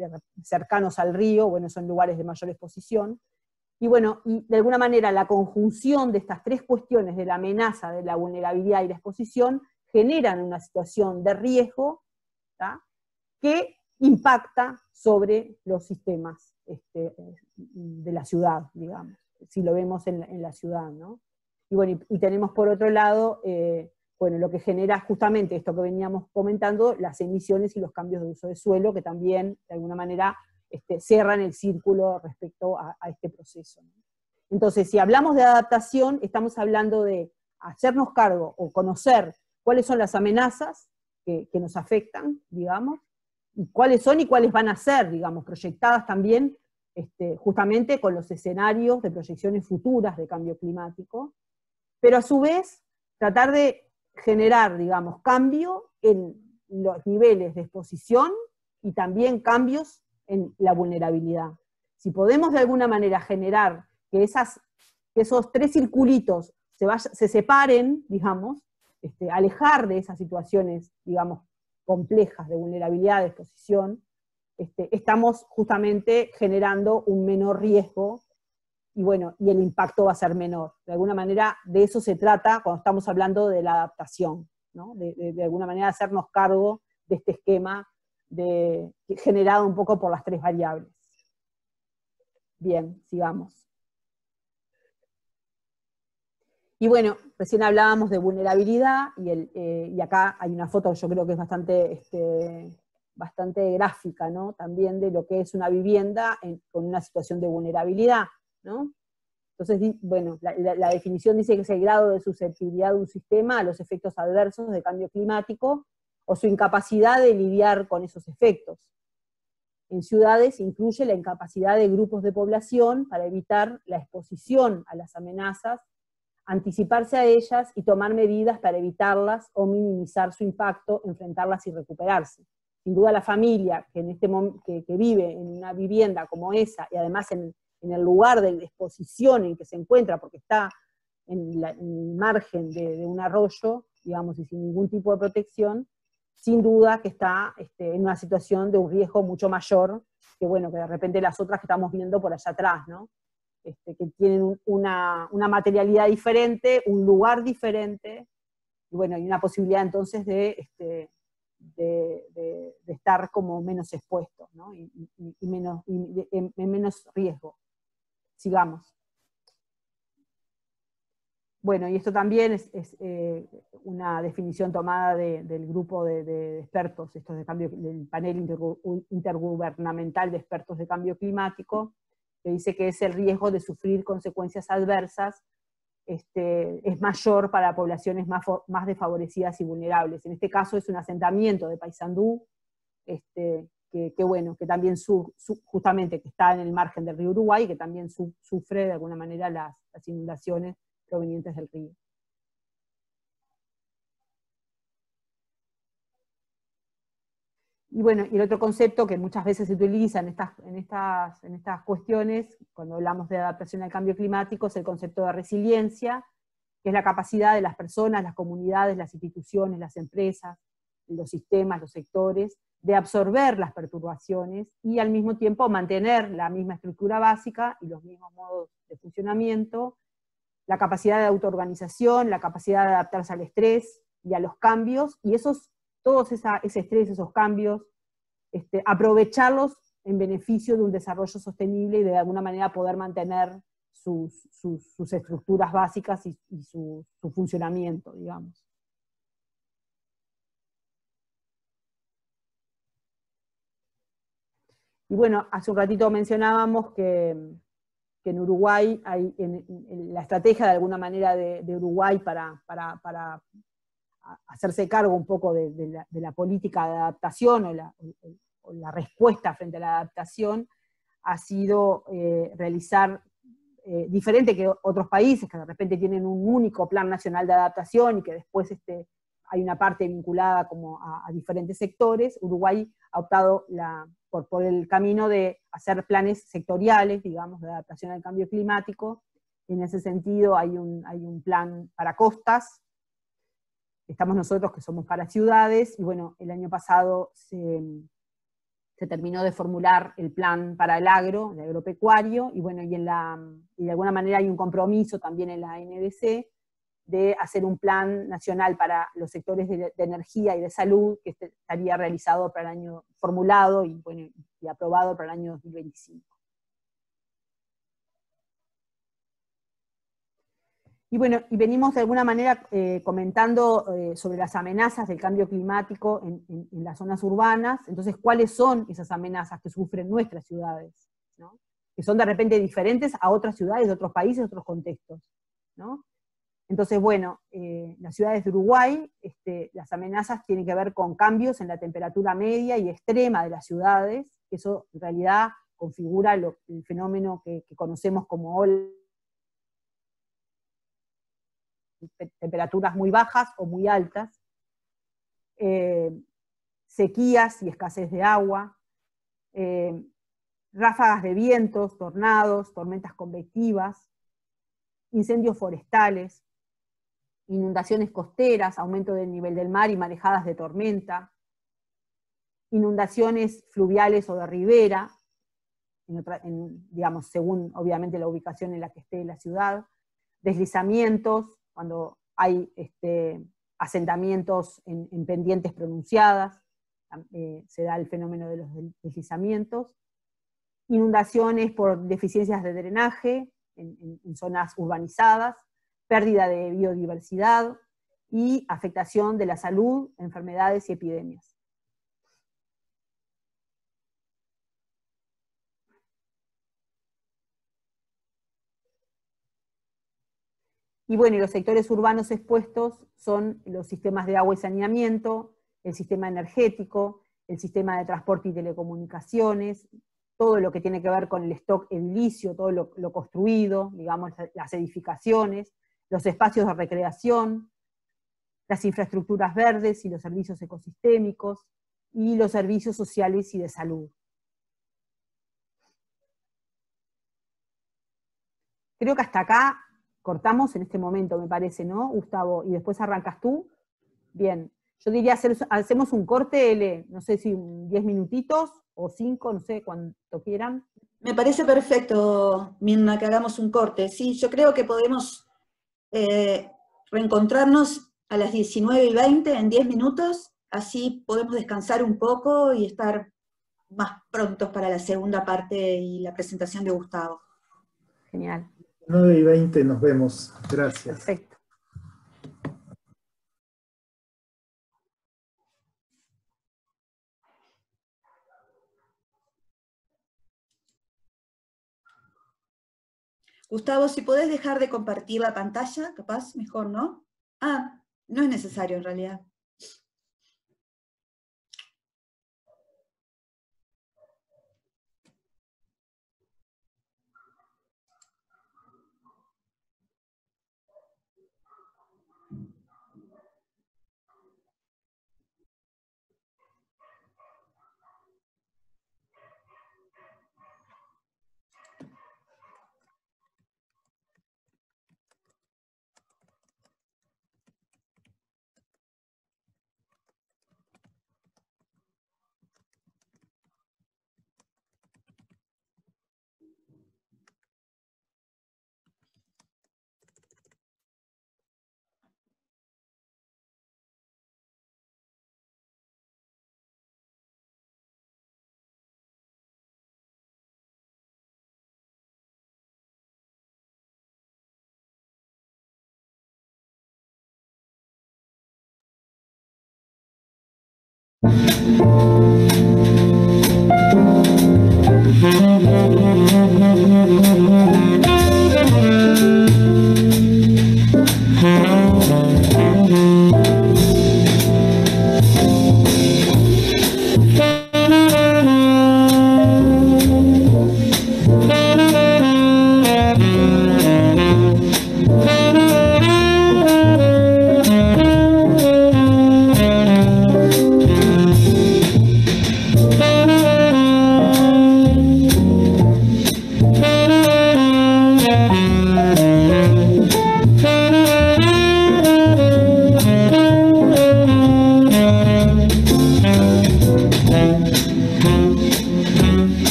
cercanos al río, bueno, son lugares de mayor exposición, y bueno, y de alguna manera la conjunción de estas tres cuestiones, de la amenaza, de la vulnerabilidad y la exposición, generan una situación de riesgo, ¿tá?, que impacta sobre los sistemas este, de la ciudad, digamos, si lo vemos en la, en la ciudad, ¿no? Y bueno, y, y tenemos por otro lado, eh, bueno, lo que genera justamente esto que veníamos comentando, las emisiones y los cambios de uso de suelo, que también, de alguna manera, este, cierran el círculo respecto a, a este proceso, ¿no? Entonces, si hablamos de adaptación, estamos hablando de hacernos cargo o conocer cuáles son las amenazas que, que nos afectan, digamos, y cuáles son y cuáles van a ser, digamos, proyectadas también este, justamente con los escenarios de proyecciones futuras de cambio climático, pero a su vez tratar de generar, digamos, cambio en los niveles de exposición y también cambios en la vulnerabilidad. Si podemos de alguna manera generar que, esas, que esos tres circulitos se, vaya, se separen, digamos, este, alejar de esas situaciones, digamos, complejas de vulnerabilidad, de exposición, este, estamos justamente generando un menor riesgo, y bueno, y el impacto va a ser menor. De alguna manera, de eso se trata cuando estamos hablando de la adaptación, ¿no? De, de, de alguna manera hacernos cargo de este esquema de, generado un poco por las tres variables. Bien, sigamos. Y bueno, recién hablábamos de vulnerabilidad, y, el, eh, y acá hay una foto que yo creo que es bastante, este, bastante gráfica, ¿no? También de lo que es una vivienda en, con una situación de vulnerabilidad, ¿no? Entonces, bueno, la, la, la definición dice que es el grado de susceptibilidad de un sistema a los efectos adversos de cambio climático, o su incapacidad de lidiar con esos efectos. En ciudades incluye la incapacidad de grupos de población para evitar la exposición a las amenazas, anticiparse a ellas y tomar medidas para evitarlas o minimizar su impacto, enfrentarlas y recuperarse. Sin duda la familia que, en este momento, que, que vive en una vivienda como esa, y además en, en el lugar de exposición en que se encuentra, porque está en, la, en el margen de, de un arroyo, digamos, y sin ningún tipo de protección, sin duda que está este, en una situación de un riesgo mucho mayor que, bueno, que de repente las otras que estamos viendo por allá atrás, ¿no? Este, que tienen un, una, una materialidad diferente, un lugar diferente, y bueno, y una posibilidad entonces de, este, de, de, de estar como menos expuestos, ¿no? y, y, y, menos, y en, en menos riesgo. Sigamos. Bueno, y esto también es, es eh, una definición tomada de, del grupo de, de expertos, estos de cambio, del panel intergubernamental de expertos de cambio climático, que dice que es el riesgo de sufrir consecuencias adversas, este, es mayor para poblaciones más, más desfavorecidas y vulnerables. En este caso es un asentamiento de Paysandú, este, que, que bueno, que también su, su, justamente que está en el margen del río Uruguay, que también su, sufre de alguna manera las, las inundaciones provenientes del río. y bueno, y el otro concepto que muchas veces se utiliza en estas, en, estas, en estas cuestiones, cuando hablamos de adaptación al cambio climático, es el concepto de resiliencia, que es la capacidad de las personas, las comunidades, las instituciones, las empresas, los sistemas, los sectores, de absorber las perturbaciones y al mismo tiempo mantener la misma estructura básica y los mismos modos de funcionamiento, la capacidad de autoorganización, la capacidad de adaptarse al estrés y a los cambios, y esos, todos esa, ese estrés, esos cambios, este, aprovecharlos en beneficio de un desarrollo sostenible y de alguna manera poder mantener sus, sus, sus estructuras básicas y, y su, su funcionamiento, digamos. Y bueno, hace un ratito mencionábamos que, que en Uruguay hay en, en la estrategia de alguna manera de, de Uruguay para, para, para hacerse cargo un poco de, de, la, de la política de adaptación o la, o la respuesta frente a la adaptación ha sido eh, realizar, eh, diferente que otros países que de repente tienen un único plan nacional de adaptación y que después este, hay una parte vinculada como a, a diferentes sectores. Uruguay ha optado la, por, por el camino de hacer planes sectoriales, digamos, de adaptación al cambio climático. En ese sentido hay un, hay un plan para costas, estamos nosotros que somos para ciudades, y bueno, el año pasado se, se terminó de formular el plan para el agro, el agropecuario, y bueno, y, en la, y de alguna manera hay un compromiso también en la N D C de hacer un plan nacional para los sectores de, de energía y de salud, que estaría realizado para el año, formulado y, bueno, y aprobado para el año dos mil veinticinco. Y bueno, y venimos de alguna manera eh, comentando eh, sobre las amenazas del cambio climático en, en, en las zonas urbanas. Entonces, ¿cuáles son esas amenazas que sufren nuestras ciudades, ¿no? Que son de repente diferentes a otras ciudades de otros países, de otros contextos, ¿no? Entonces, bueno, eh, las ciudades de Uruguay, este, las amenazas tienen que ver con cambios en la temperatura media y extrema de las ciudades, que eso en realidad configura lo, el fenómeno que, que conocemos como ola, temperaturas muy bajas o muy altas, eh, sequías y escasez de agua, eh, ráfagas de vientos, tornados, tormentas convectivas, incendios forestales, inundaciones costeras, aumento del nivel del mar y marejadas de tormenta, inundaciones fluviales o de ribera, en otra, en, digamos, según obviamente la ubicación en la que esté la ciudad, deslizamientos, cuando hay este, asentamientos en, en pendientes pronunciadas, eh, se da el fenómeno de los deslizamientos, inundaciones por deficiencias de drenaje en, en, en zonas urbanizadas, pérdida de biodiversidad y afectación de la salud, enfermedades y epidemias. Y bueno, y los sectores urbanos expuestos son los sistemas de agua y saneamiento, el sistema energético, el sistema de transporte y telecomunicaciones, todo lo que tiene que ver con el stock edilicio, todo lo, lo construido, digamos, las edificaciones, los espacios de recreación, las infraestructuras verdes y los servicios ecosistémicos, y los servicios sociales y de salud. Creo que hasta acá cortamos en este momento, me parece, ¿no, Gustavo? Y después arrancas tú. Bien, yo diría, hacer, hacemos un corte, L, no sé si diez minutitos o cinco, no sé, cuánto quieran. Me parece perfecto, Mirna, que hagamos un corte. Sí, yo creo que podemos eh, reencontrarnos a las diecinueve y veinte en diez minutos, así podemos descansar un poco y estar más prontos para la segunda parte y la presentación de Gustavo. Genial. nueve y veinte nos vemos. Gracias. Perfecto. Gustavo, si podés dejar de compartir la pantalla, capaz, mejor, ¿no? Ah, no es necesario en realidad.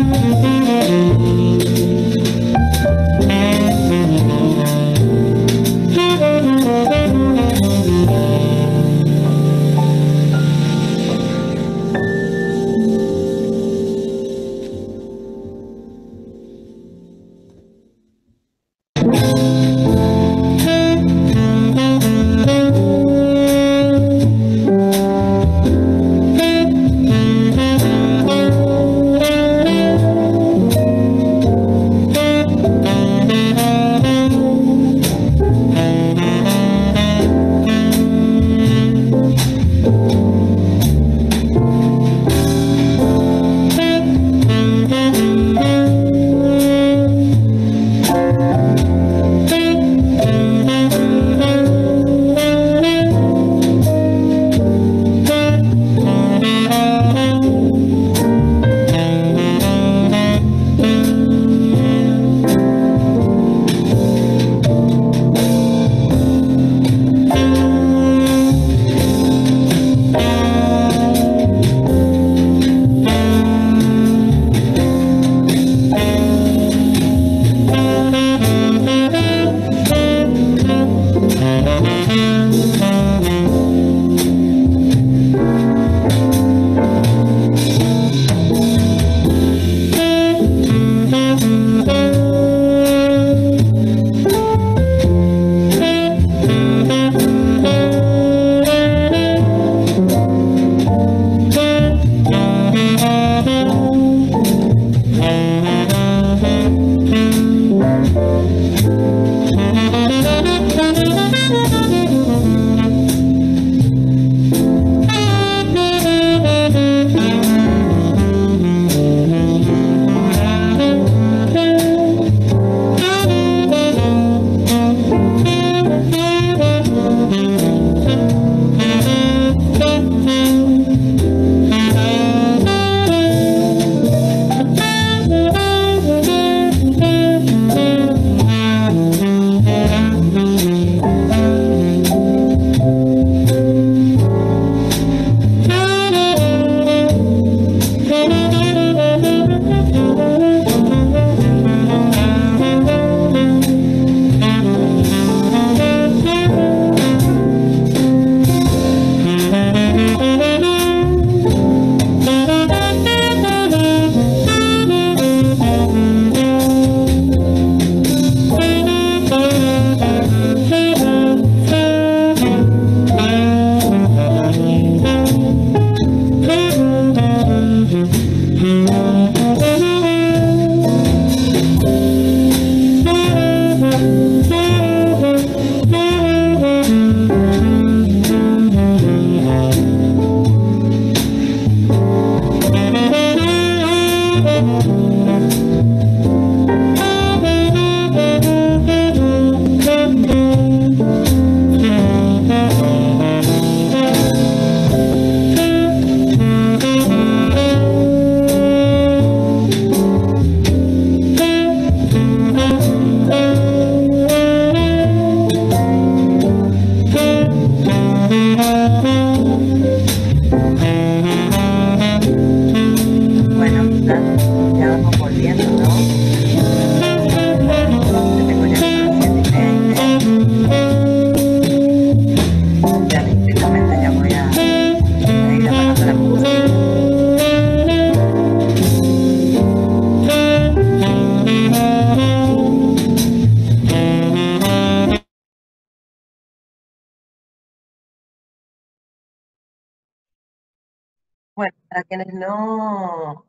Bueno, para quienes no,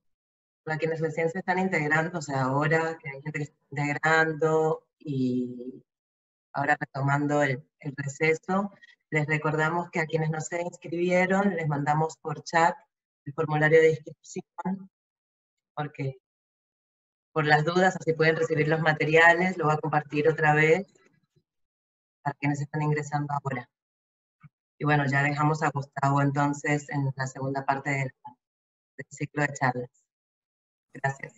para quienes recién se están integrando, o sea, ahora que hay gente que se está integrando y ahora retomando el, el receso, les recordamos que a quienes no se inscribieron les mandamos por chat el formulario de inscripción, porque por las dudas, así pueden recibir los materiales, lo voy a compartir otra vez para quienes están ingresando ahora. Y bueno, ya dejamos a Gustavo entonces en la segunda parte del, del ciclo de charlas. Gracias.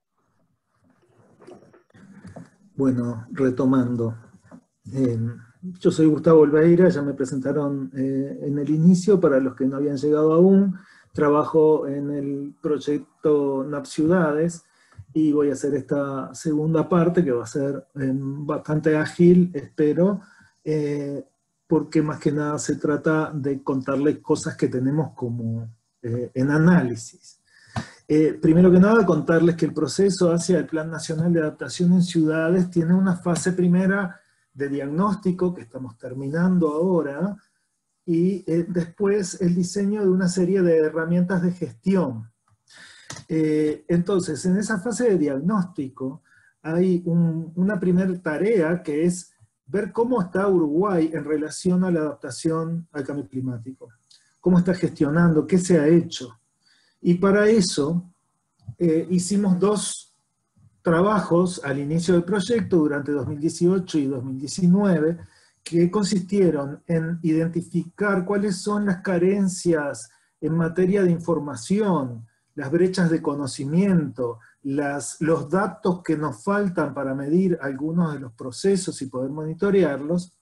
Bueno, retomando. Eh, yo soy Gustavo Olveira, ya me presentaron eh, en el inicio, para los que no habían llegado aún. trabajo en el proyecto N A P Ciudades, y voy a hacer esta segunda parte que va a ser eh, bastante ágil, espero, eh, porque más que nada se trata de contarles cosas que tenemos como eh, en análisis. Eh, primero que nada, contarles que el proceso hacia el Plan Nacional de Adaptación en Ciudades tiene una fase primera de diagnóstico, que estamos terminando ahora, y eh, después el diseño de una serie de herramientas de gestión. Eh, entonces, en esa fase de diagnóstico hay un, una primera tarea que es ver cómo está Uruguay en relación a la adaptación al cambio climático. Cómo está gestionando, qué se ha hecho. Y para eso eh, hicimos dos trabajos al inicio del proyecto durante dos mil dieciocho y dos mil diecinueve que consistieron en identificar cuáles son las carencias en materia de información, las brechas de conocimiento, las, los datos que nos faltan para medir algunos de los procesos y poder monitorearlos,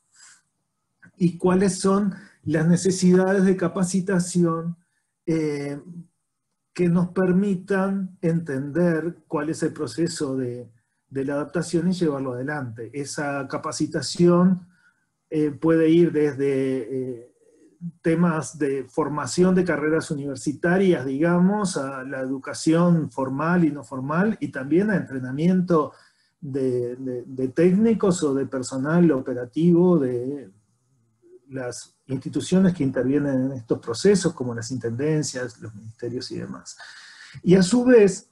y cuáles son las necesidades de capacitación eh, que nos permitan entender cuál es el proceso de, de la adaptación y llevarlo adelante. Esa capacitación eh, puede ir desde eh, temas de formación de carreras universitarias, digamos, a la educación formal y no formal, y también a entrenamiento de, de, de técnicos o de personal operativo de las instituciones que intervienen en estos procesos, como las intendencias, los ministerios y demás. Y a su vez,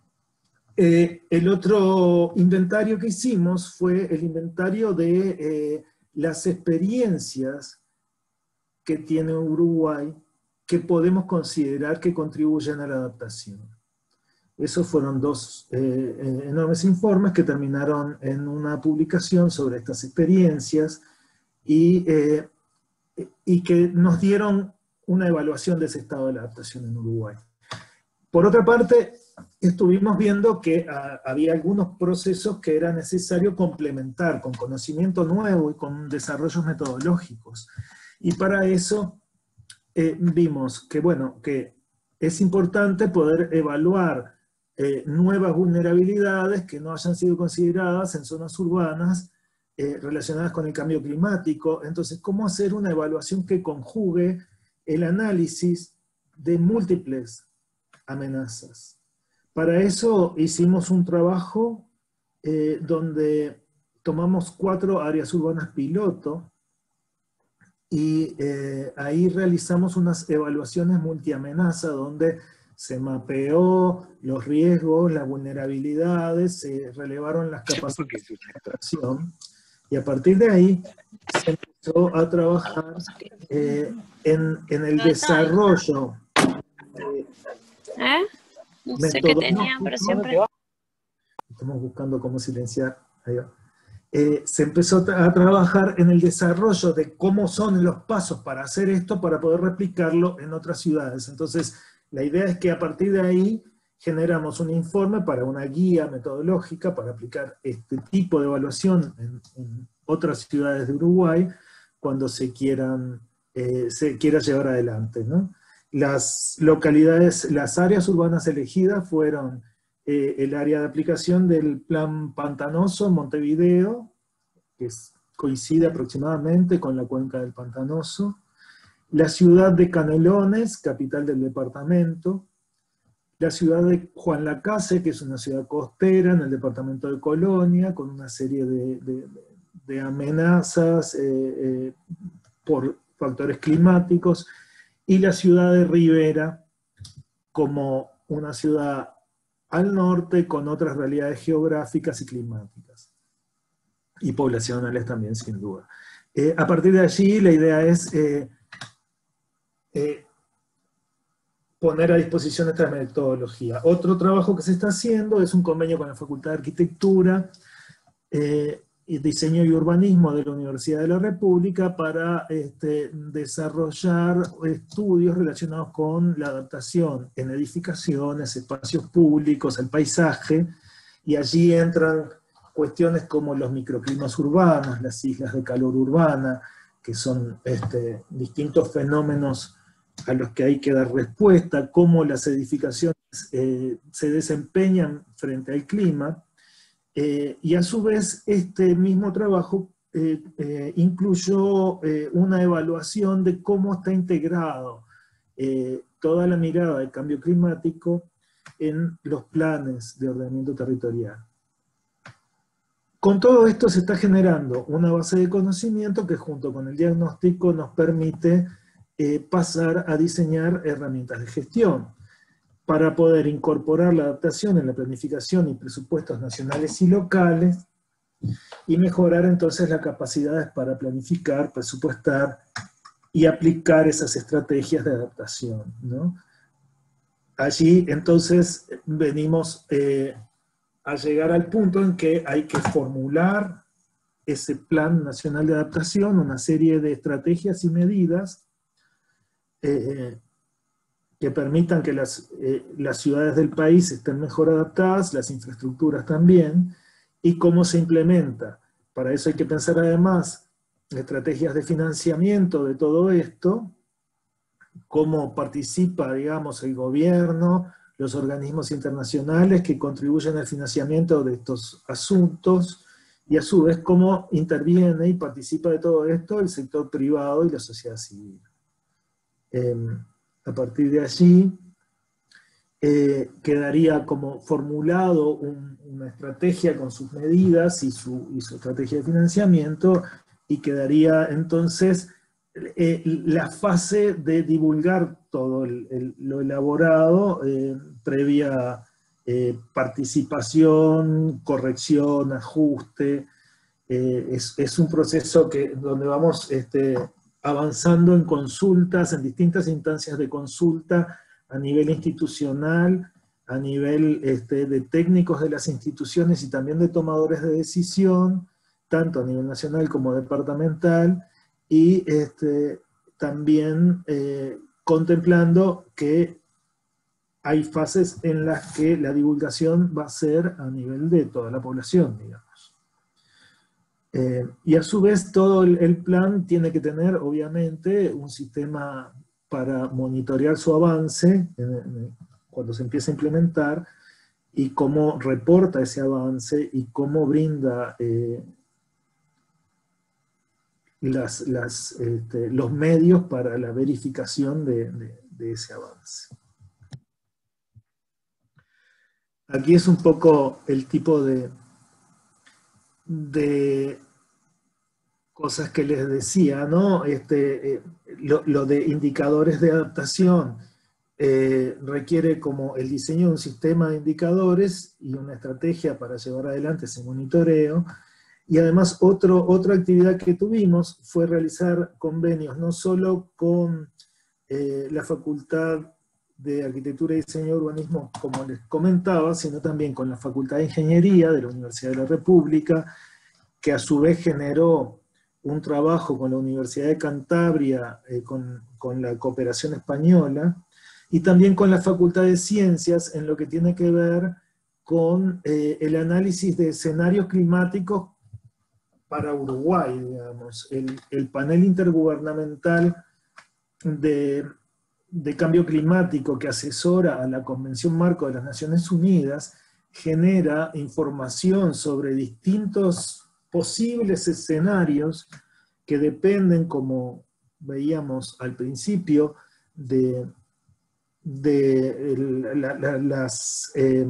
eh, el otro inventario que hicimos fue el inventario de eh, las experiencias que tiene Uruguay que podemos considerar que contribuyen a la adaptación. Esos fueron dos eh, eh, enormes informes que terminaron en una publicación sobre estas experiencias y, eh, y que nos dieron una evaluación de ese estado de la adaptación en Uruguay. Por otra parte, estuvimos viendo que a, había algunos procesos que era necesario complementar con conocimiento nuevo y con desarrollos metodológicos. Y para eso eh, vimos que, bueno, que es importante poder evaluar eh, nuevas vulnerabilidades que no hayan sido consideradas en zonas urbanas eh, relacionadas con el cambio climático. Entonces, ¿cómo hacer una evaluación que conjugue el análisis de múltiples amenazas? Para eso hicimos un trabajo eh, donde tomamos cuatro áreas urbanas piloto, y eh, ahí realizamos unas evaluaciones multiamenaza donde se mapeó los riesgos, las vulnerabilidades, se relevaron las capacidades de extracción, y a partir de ahí se empezó a trabajar eh, en, en el desarrollo eh, ¿Eh? No sé qué tenía, pero siempre... Estamos buscando cómo silenciar. Ahí va. Eh, se empezó a trabajar en el desarrollo de cómo son los pasos para hacer esto, para poder replicarlo en otras ciudades. Entonces, la idea es que a partir de ahí generamos un informe para una guía metodológica para aplicar este tipo de evaluación en, en otras ciudades de Uruguay cuando se quieran, eh, se quiera llevar adelante, ¿no? Las localidades, las áreas urbanas elegidas fueron Eh, el área de aplicación del Plan Pantanoso en Montevideo, que es, coincide aproximadamente con la cuenca del Pantanoso, la ciudad de Canelones, capital del departamento, la ciudad de Juan Lacase, que es una ciudad costera en el departamento de Colonia, con una serie de, de, de amenazas eh, eh, por factores climáticos, y la ciudad de Rivera, como una ciudad al norte, con otras realidades geográficas y climáticas. Y poblacionales también, sin duda. Eh, a partir de allí, la idea es eh, eh, poner a disposición esta metodología. Otro trabajo que se está haciendo es un convenio con la Facultad de Arquitectura, eh, y Diseño y Urbanismo de la Universidad de la República para este, desarrollar estudios relacionados con la adaptación en edificaciones, espacios públicos, el paisaje, y allí entran cuestiones como los microclimas urbanos, las islas de calor urbana, que son este, distintos fenómenos a los que hay que dar respuesta, cómo las edificaciones eh, se desempeñan frente al clima, eh, y a su vez este mismo trabajo eh, eh, incluyó eh, una evaluación de cómo está integrado eh, toda la mirada del cambio climático en los planes de ordenamiento territorial. Con todo esto se está generando una base de conocimiento que junto con el diagnóstico nos permite eh, pasar a diseñar herramientas de gestión para poder incorporar la adaptación en la planificación y presupuestos nacionales y locales y mejorar entonces las capacidades para planificar, presupuestar y aplicar esas estrategias de adaptación, ¿no? Allí entonces venimos eh, a llegar al punto en que hay que formular ese Plan Nacional de Adaptación, una serie de estrategias y medidas eh, que permitan que las, eh, las ciudades del país estén mejor adaptadas, las infraestructuras también, y cómo se implementa. Para eso hay que pensar además estrategias de financiamiento de todo esto, cómo participa, digamos, el gobierno, los organismos internacionales que contribuyen al financiamiento de estos asuntos, y a su vez cómo interviene y participa de todo esto el sector privado y la sociedad civil. Eh, a partir de allí, eh, quedaría como formulado un, una estrategia con sus medidas y su, y su estrategia de financiamiento, y quedaría entonces eh, la fase de divulgar todo el, el, lo elaborado, eh, previa eh, participación, corrección, ajuste. Eh, es, es un proceso que, donde vamos este, avanzando en consultas, en distintas instancias de consulta, a nivel institucional, a nivel este, de técnicos de las instituciones y también de tomadores de decisión, tanto a nivel nacional como departamental, y este, también eh, contemplando que hay fases en las que la divulgación va a ser a nivel de toda la población, digamos. Eh, y a su vez todo el, el plan tiene que tener, obviamente, un sistema para monitorear su avance en, en, cuando se empieza a implementar, y cómo reporta ese avance y cómo brinda eh, las, las, este, los medios para la verificación de, de, de ese avance. Aquí es un poco el tipo de, de cosas que les decía, ¿no? Este, eh, lo, lo de indicadores de adaptación eh, requiere como el diseño de un sistema de indicadores y una estrategia para llevar adelante ese monitoreo. Y además otro, otra actividad que tuvimos fue realizar convenios no solo con eh, la Facultad de Arquitectura y Diseño y Urbanismo, como les comentaba, sino también con la Facultad de Ingeniería de la Universidad de la República, que a su vez generó un trabajo con la Universidad de Cantabria, eh, con, con la cooperación española, y también con la Facultad de Ciencias en lo que tiene que ver con eh, el análisis de escenarios climáticos para Uruguay, digamos. El, el panel intergubernamental de, de cambio climático que asesora a la Convención Marco de las Naciones Unidas genera información sobre distintos posibles escenarios que dependen, como veíamos al principio, de, de la, la, las... Eh,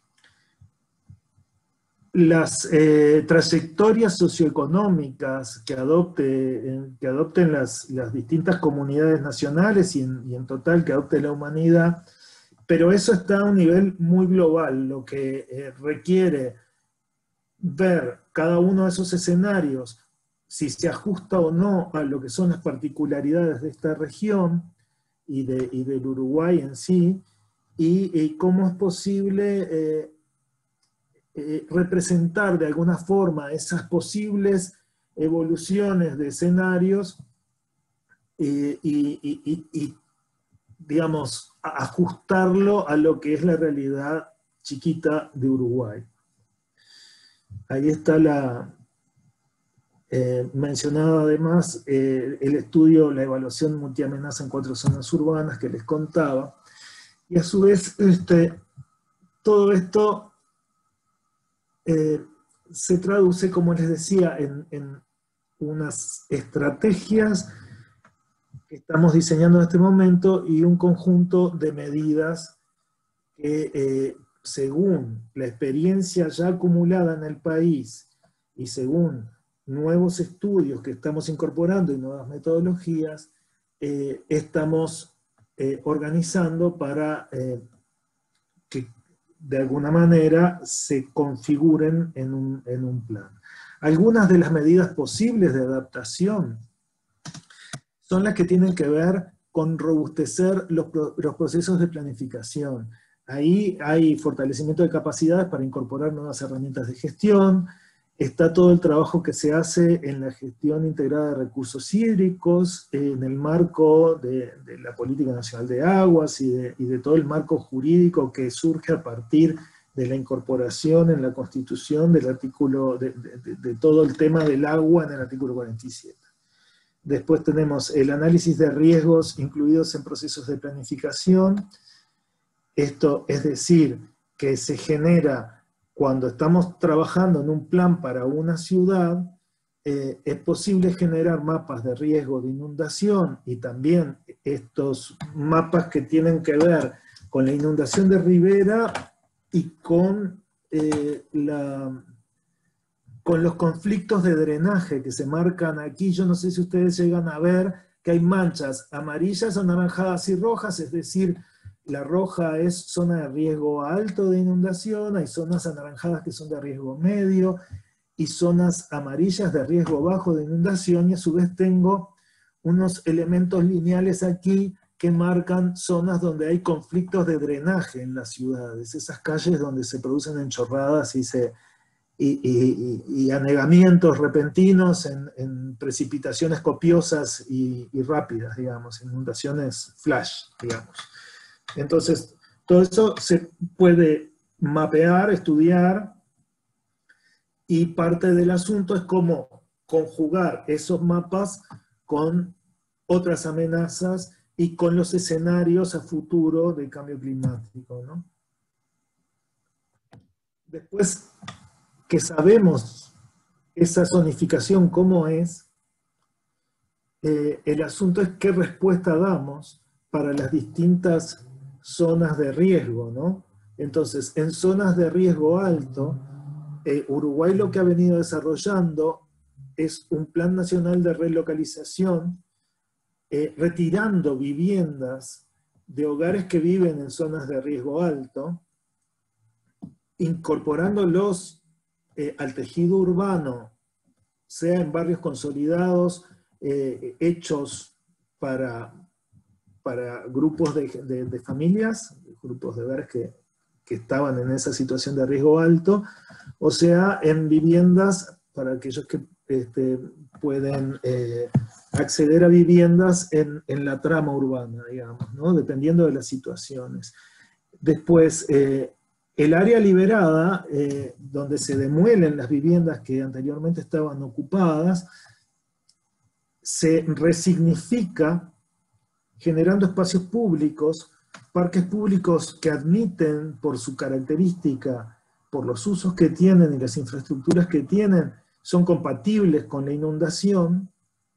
las eh, trayectorias socioeconómicas que, adopte, que adopten las, las distintas comunidades nacionales y en, y en total que adopte la humanidad, pero eso está a un nivel muy global, lo que eh, requiere ver cada uno de esos escenarios, si se ajusta o no a lo que son las particularidades de esta región y, de, y del Uruguay en sí, y, y cómo es posible eh, Eh, representar de alguna forma esas posibles evoluciones de escenarios eh, y, y, y, y, digamos, ajustarlo a lo que es la realidad chiquita de Uruguay. Ahí está la, Eh, mencionaba además eh, el estudio, la evaluación multiamenaza en cuatro zonas urbanas que les contaba, y a su vez este, todo esto eh, se traduce, como les decía, en, en unas estrategias que estamos diseñando en este momento y un conjunto de medidas que eh, según la experiencia ya acumulada en el país y según nuevos estudios que estamos incorporando y nuevas metodologías, eh, estamos eh, organizando para eh, que de alguna manera se configuren en un, en un plan. Algunas de las medidas posibles de adaptación son las que tienen que ver con robustecer los, los procesos de planificación. Ahí hay fortalecimiento de capacidades para incorporar nuevas herramientas de gestión. Está todo el trabajo que se hace en la gestión integrada de recursos hídricos, en el marco de, de la Política Nacional de Aguas y de, y de todo el marco jurídico que surge a partir de la incorporación en la Constitución del artículo, de, de, de todo el tema del agua en el artículo cuarenta y siete. Después tenemos el análisis de riesgos incluidos en procesos de planificación. Esto es decir, que se genera cuando estamos trabajando en un plan para una ciudad, eh, es posible generar mapas de riesgo de inundación y también estos mapas que tienen que ver con la inundación de ribera y con, eh, la, con los conflictos de drenaje que se marcan aquí. Yo no sé si ustedes llegan a ver que hay manchas amarillas, anaranjadas y rojas, es decir, la roja es zona de riesgo alto de inundación, hay zonas anaranjadas que son de riesgo medio, y zonas amarillas de riesgo bajo de inundación, y a su vez tengo unos elementos lineales aquí que marcan zonas donde hay conflictos de drenaje en las ciudades, esas calles donde se producen enchorradas y, se, y, y, y anegamientos repentinos en, en precipitaciones copiosas y, y rápidas, digamos, inundaciones flash, digamos. Entonces, todo eso se puede mapear, estudiar, y parte del asunto es cómo conjugar esos mapas con otras amenazas y con los escenarios a futuro del cambio climático, ¿no? Después que sabemos esa zonificación cómo es, eh, el asunto es qué respuesta damos para las distintas zonas de riesgo, ¿no? Entonces, en zonas de riesgo alto, eh, Uruguay lo que ha venido desarrollando es un plan nacional de relocalización, eh, retirando viviendas de hogares que viven en zonas de riesgo alto, incorporándolos eh, al tejido urbano, sea en barrios consolidados, eh, hechos para... para grupos de, de, de familias, grupos de hogares que, que estaban en esa situación de riesgo alto, o sea, en viviendas para aquellos que este, pueden eh, acceder a viviendas en, en la trama urbana, digamos, ¿no? Dependiendo de las situaciones. Después, eh, el área liberada, eh, donde se demuelen las viviendas que anteriormente estaban ocupadas, se resignifica generando espacios públicos, parques públicos que admiten por su característica, por los usos que tienen y las infraestructuras que tienen, son compatibles con la inundación,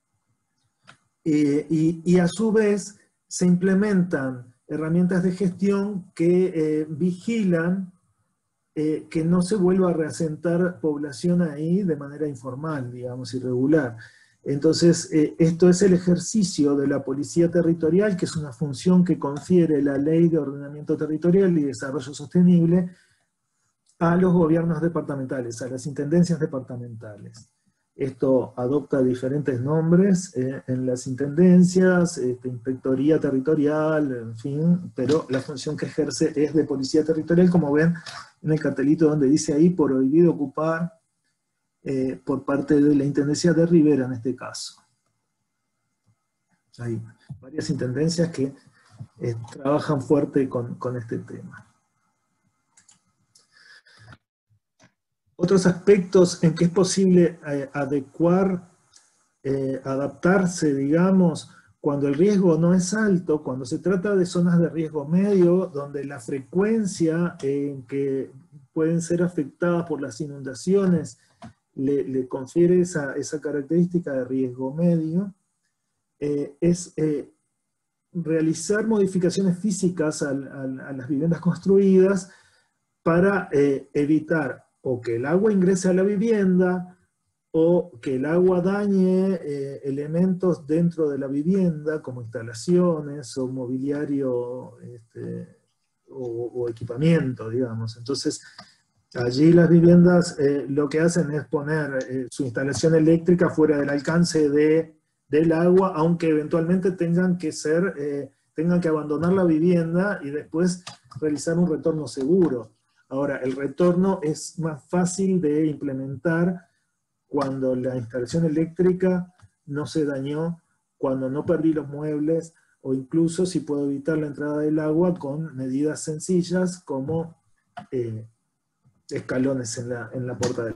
eh, y, y a su vez se implementan herramientas de gestión que eh, vigilan eh, que no se vuelva a reasentar población ahí de manera informal, digamos, irregular. Entonces, eh, esto es el ejercicio de la policía territorial, que es una función que confiere la Ley de Ordenamiento Territorial y Desarrollo Sostenible a los gobiernos departamentales, a las intendencias departamentales. Esto adopta diferentes nombres eh, en las intendencias, este, inspectoría territorial, en fin, pero la función que ejerce es de policía territorial, como ven en el cartelito donde dice ahí, prohibido ocupar, Eh, por parte de la Intendencia de Rivera en este caso. Hay varias intendencias que eh, trabajan fuerte con, con este tema. Otros aspectos en que es posible eh, adecuar, eh, adaptarse, digamos, cuando el riesgo no es alto, cuando se trata de zonas de riesgo medio, donde la frecuencia en que pueden ser afectadas por las inundaciones le, le confiere esa, esa característica de riesgo medio, eh, es eh, realizar modificaciones físicas al, al, a las viviendas construidas para eh, evitar o que el agua ingrese a la vivienda, o que el agua dañe eh, elementos dentro de la vivienda, como instalaciones o mobiliario este, o, o equipamiento, digamos. Entonces, allí las viviendas eh, lo que hacen es poner eh, su instalación eléctrica fuera del alcance de, del agua, aunque eventualmente tengan que ser, eh, tengan que abandonar la vivienda y después realizar un retorno seguro. Ahora, el retorno es más fácil de implementar cuando la instalación eléctrica no se dañó, cuando no perdí los muebles, o incluso si puedo evitar la entrada del agua con medidas sencillas como eh, escalones en la, en la puerta de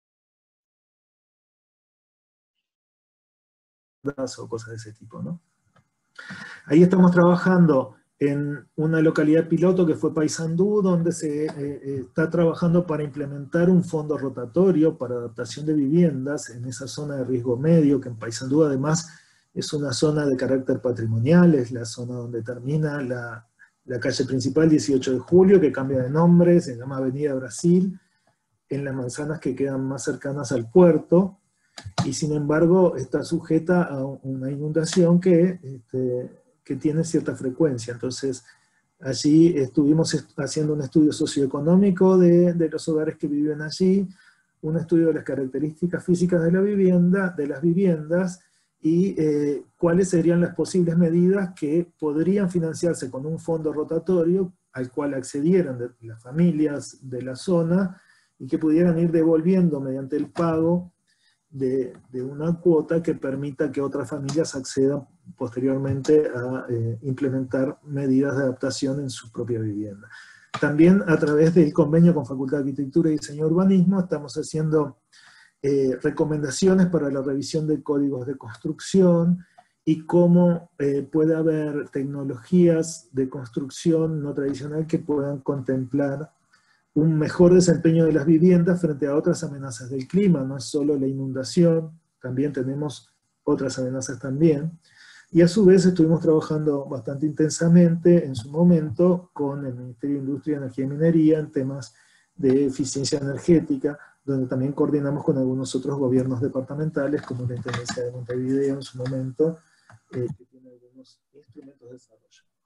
las o cosas de ese tipo, ¿no? Ahí estamos trabajando en una localidad piloto que fue Paysandú, donde se eh, está trabajando para implementar un fondo rotatorio para adaptación de viviendas en esa zona de riesgo medio, que en Paysandú además es una zona de carácter patrimonial, es la zona donde termina la, la calle principal dieciocho de julio, que cambia de nombre, se llama Avenida Brasil, en las manzanas que quedan más cercanas al puerto, y sin embargo está sujeta a una inundación que... Este, que tiene cierta frecuencia. Entonces, allí estuvimos haciendo un estudio socioeconómico de, de los hogares que viven allí, un estudio de las características físicas de la vivienda, de las viviendas, y eh, cuáles serían las posibles medidas que podrían financiarse con un fondo rotatorio al cual accedieran de, las familias de la zona, y que pudieran ir devolviendo mediante el pago De, de una cuota que permita que otras familias accedan posteriormente a eh, implementar medidas de adaptación en su propia vivienda. También a través del convenio con Facultad de Arquitectura y Diseño y Urbanismo estamos haciendo eh, recomendaciones para la revisión de códigos de construcción y cómo eh, puede haber tecnologías de construcción no tradicional que puedan contemplar un mejor desempeño de las viviendas frente a otras amenazas del clima. No es solo la inundación, también tenemos otras amenazas también. Y a su vez estuvimos trabajando bastante intensamente en su momento con el Ministerio de Industria, Energía y Minería en temas de eficiencia energética, donde también coordinamos con algunos otros gobiernos departamentales, como la Intendencia de Montevideo en su momento, eh, que tiene algunos instrumentos de desarrollo.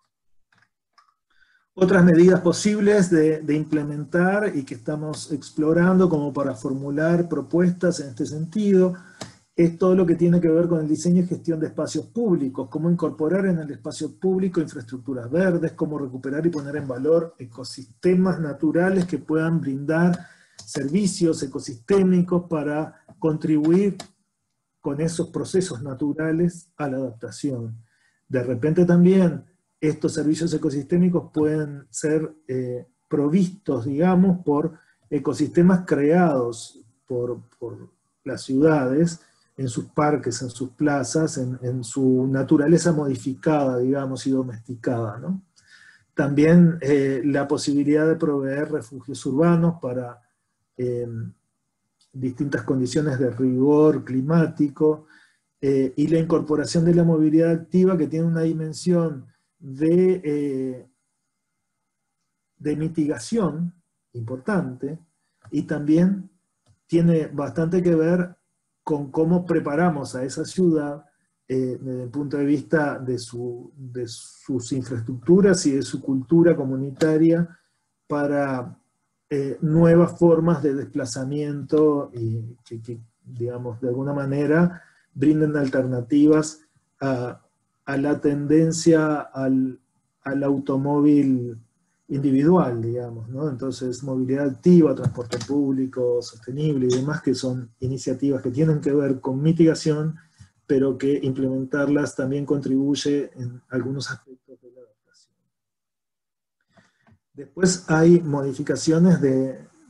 Otras medidas posibles de, de implementar y que estamos explorando como para formular propuestas en este sentido, es todo lo que tiene que ver con el diseño y gestión de espacios públicos, cómo incorporar en el espacio público infraestructuras verdes, cómo recuperar y poner en valor ecosistemas naturales que puedan brindar servicios ecosistémicos para contribuir con esos procesos naturales a la adaptación. De repente también estos servicios ecosistémicos pueden ser eh, provistos, digamos, por ecosistemas creados por, por las ciudades, en sus parques, en sus plazas, en, en su naturaleza modificada, digamos, y domesticada, ¿no? También eh, la posibilidad de proveer refugios urbanos para eh, distintas condiciones de rigor climático, eh, y la incorporación de la movilidad activa, que tiene una dimensión de, eh, de mitigación importante, y también tiene bastante que ver con cómo preparamos a esa ciudad eh, desde el punto de vista de, su, de sus infraestructuras y de su cultura comunitaria para eh, nuevas formas de desplazamiento y que, que, digamos, de alguna manera brinden alternativas a, a la tendencia al, al automóvil individual, digamos, ¿no? Entonces, movilidad activa, transporte público, sostenible y demás, que son iniciativas que tienen que ver con mitigación, pero que implementarlas también contribuye en algunos aspectos de la adaptación. Después hay modificaciones de,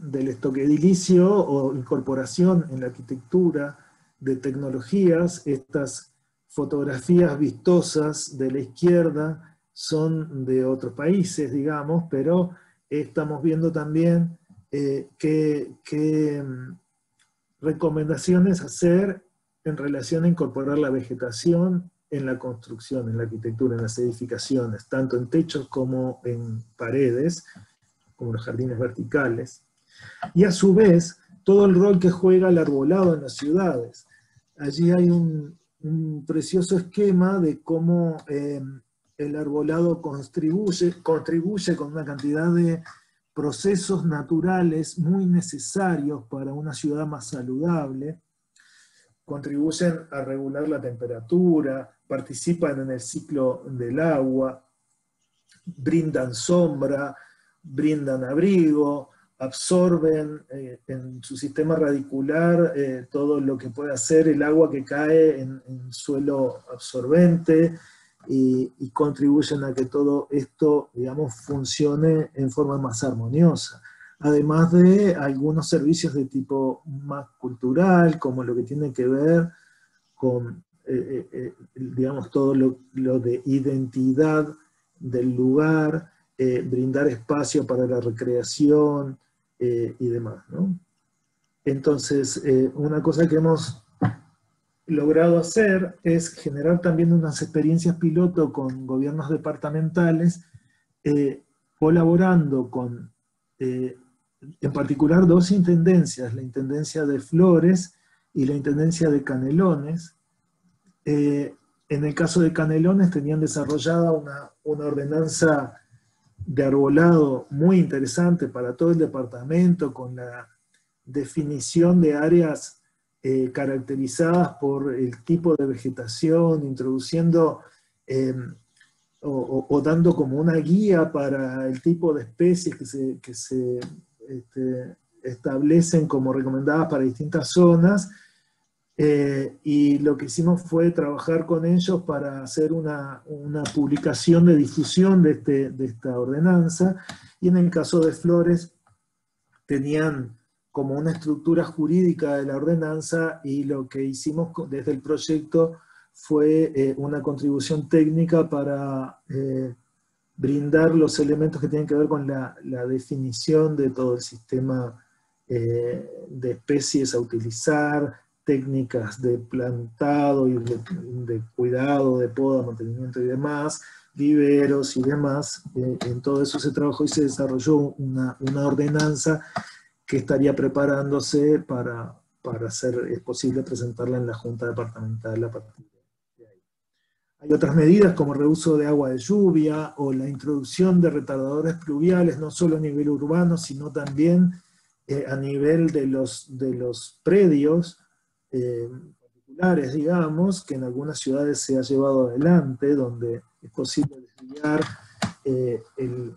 del estoque edilicio o incorporación en la arquitectura de tecnologías. Estas fotografías vistosas de la izquierda son de otros países, digamos, pero estamos viendo también eh, qué, qué recomendaciones hacer en relación a incorporar la vegetación en la construcción, en la arquitectura, en las edificaciones, tanto en techos como en paredes, como los jardines verticales. Y a su vez, todo el rol que juega el arbolado en las ciudades. Allí hay un, un precioso esquema de cómo eh, el arbolado contribuye, contribuye con una cantidad de procesos naturales muy necesarios para una ciudad más saludable. Contribuyen a regular la temperatura, participan en el ciclo del agua, brindan sombra, brindan abrigo, absorben eh, en su sistema radicular eh, todo lo que puede hacer el agua que cae en, en suelo absorbente, y, y contribuyen a que todo esto, digamos, funcione en forma más armoniosa. Además de algunos servicios de tipo más cultural, como lo que tiene que ver con, eh, eh, digamos, todo lo, lo de identidad del lugar, eh, brindar espacio para la recreación eh, y demás, ¿no? Entonces, eh, una cosa que hemos logrado hacer es generar también unas experiencias piloto con gobiernos departamentales, eh, colaborando con, eh, en particular, dos intendencias, la Intendencia de Flores y la Intendencia de Canelones. Eh, en el caso de Canelones tenían desarrollada una, una ordenanza de arbolado muy interesante para todo el departamento, con la definición de áreas eh, caracterizadas por el tipo de vegetación, introduciendo eh, o, o, o dando como una guía para el tipo de especies que se, que se este, establecen como recomendadas para distintas zonas. Eh, y lo que hicimos fue trabajar con ellos para hacer una, una publicación de difusión de, este, de esta ordenanza, y en el caso de Flores tenían como una estructura jurídica de la ordenanza, y lo que hicimos desde el proyecto fue eh, una contribución técnica para eh, brindar los elementos que tienen que ver con la, la definición de todo el sistema eh, de especies a utilizar, técnicas de plantado y de, de cuidado, de poda, mantenimiento y demás, viveros y demás. Eh, en todo eso se trabajó y se desarrolló una, una ordenanza que estaría preparándose para, para hacer es posible presentarla en la Junta Departamental a partir de ahí. Hay otras medidas como el reuso de agua de lluvia o la introducción de retardadores pluviales, no solo a nivel urbano, sino también eh, a nivel de los, de los predios, Eh, particulares, digamos, que en algunas ciudades se ha llevado adelante, donde es posible desviar eh, el,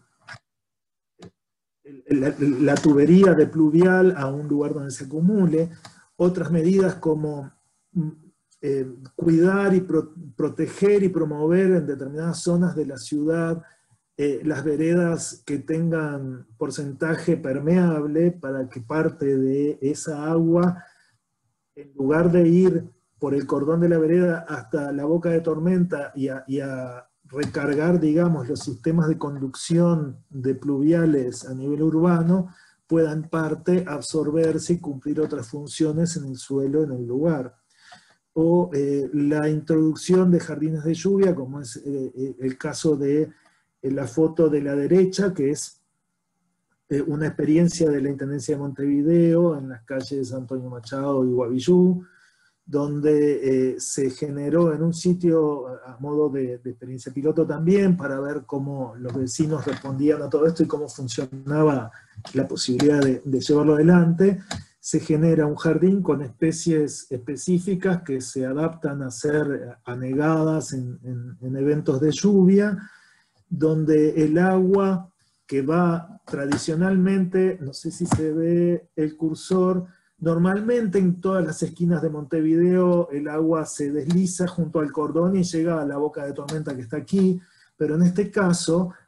el, la, la tubería de pluvial a un lugar donde se acumule. Otras medidas como eh, cuidar y pro, proteger y promover en determinadas zonas de la ciudad eh, las veredas que tengan porcentaje permeable, para que parte de esa agua, en lugar de ir por el cordón de la vereda hasta la boca de tormenta y a, y a recargar, digamos, los sistemas de conducción de pluviales a nivel urbano, puedan en parte absorberse y cumplir otras funciones en el suelo, en el lugar. O eh, la introducción de jardines de lluvia, como es eh, el caso de eh, la foto de la derecha, que es Eh, una experiencia de la Intendencia de Montevideo en las calles Antonio Machado y Guavillú, donde eh, se generó en un sitio a modo de, de experiencia piloto también, para ver cómo los vecinos respondían a todo esto y cómo funcionaba la posibilidad de, de llevarlo adelante. Se genera un jardín con especies específicas que se adaptan a ser anegadas en, en, en eventos de lluvia, donde el agua que va tradicionalmente, no sé si se ve el cursor, normalmente en todas las esquinas de Montevideo el agua se desliza junto al cordón y llega a la boca de tormenta que está aquí, pero en este caso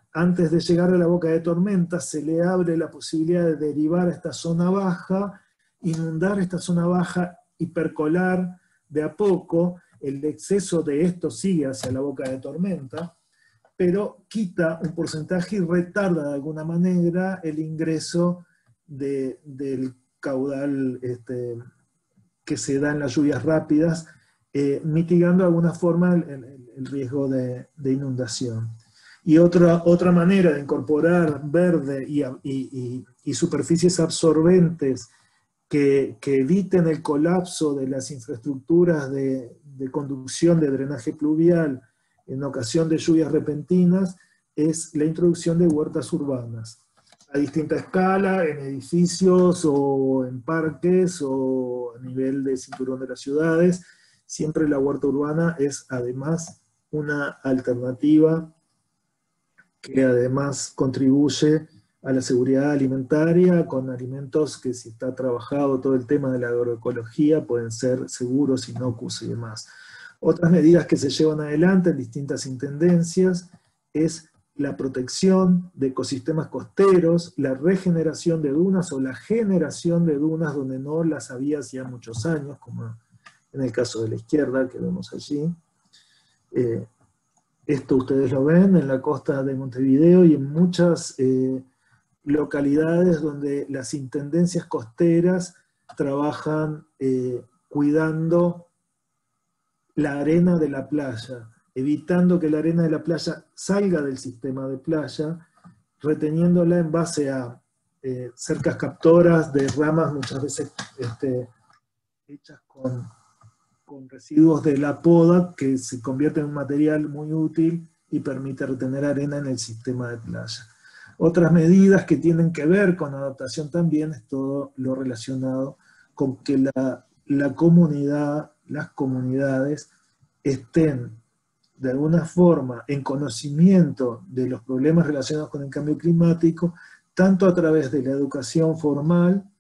antes de llegar a la boca de tormenta se le abre la posibilidad de derivar a esta zona baja, inundar esta zona baja y percolar de a poco. El exceso de esto sigue hacia la boca de tormenta, pero quita un porcentaje y retarda de alguna manera el ingreso de, del caudal este, que se da en las lluvias rápidas, eh, mitigando de alguna forma el, el, el riesgo de, de inundación. Y otra, otra manera de incorporar verde y, y, y, y superficies absorbentes que, que eviten el colapso de las infraestructuras de, de conducción de drenaje pluvial en ocasión de lluvias repentinas, es la introducción de huertas urbanas. A distinta escala, en edificios o en parques o a nivel de cinturón de las ciudades, siempre la huerta urbana es además una alternativa que además contribuye a la seguridad alimentaria con alimentos que, si está trabajado todo el tema de la agroecología, pueden ser seguros, inocuos y demás. Otras medidas que se llevan adelante en distintas intendencias es la protección de ecosistemas costeros, la regeneración de dunas o la generación de dunas donde no las había hacía muchos años, como en el caso de la izquierda que vemos allí. Eh, esto ustedes lo ven en la costa de Montevideo y en muchas eh, localidades donde las intendencias costeras trabajan eh, cuidando la arena de la playa, evitando que la arena de la playa salga del sistema de playa, reteniéndola en base a eh, cercas captoras de ramas muchas veces este, hechas con, con residuos de la poda que se convierte en un material muy útil y permite retener arena en el sistema de playa. Otras medidas que tienen que ver con adaptación también es todo lo relacionado con que la, la comunidad, las comunidades estén de alguna forma en conocimiento de los problemas relacionados con el cambio climático, tanto a través de la educación formal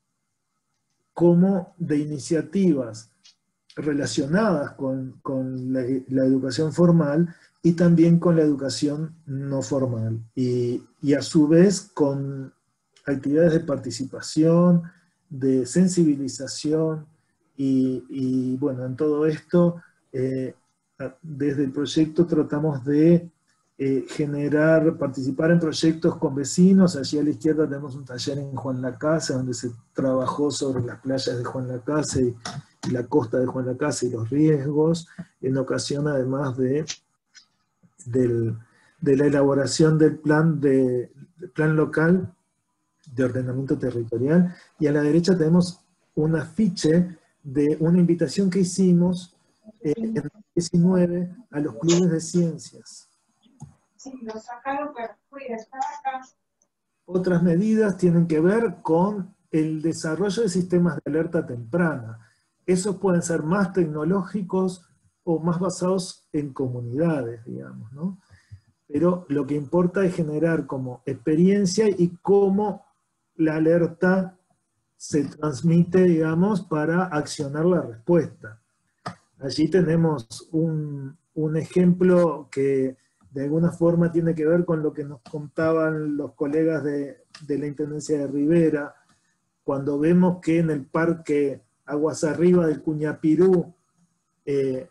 como de iniciativas relacionadas con, con la, la educación formal y también con la educación no formal. Y, y a su vez con actividades de participación, de sensibilización y, y bueno, en todo esto, eh, desde el proyecto tratamos de eh, generar, participar en proyectos con vecinos. Allí a la izquierda tenemos un taller en Juan Lacase, donde se trabajó sobre las playas de Juan Lacase y, y la costa de Juan Lacase y los riesgos, en ocasión además de, del, de la elaboración del plan, de, del plan local de ordenamiento territorial. Y a la derecha tenemos un afiche de una invitación que hicimos eh, en dos mil diecinueve a los clubes de ciencias. Sí, lo sacaron, pero fui a estar acá. Otras medidas tienen que ver con el desarrollo de sistemas de alerta temprana. Esos pueden ser más tecnológicos o más basados en comunidades, digamos, ¿no? Pero lo que importa es generar como experiencia y cómo la alerta se transmite, digamos, para accionar la respuesta. Allí tenemos un, un ejemplo que de alguna forma tiene que ver con lo que nos contaban los colegas de, de la Intendencia de Rivera, cuando vemos que en el parque Aguas Arriba del Cuñapirú, eh,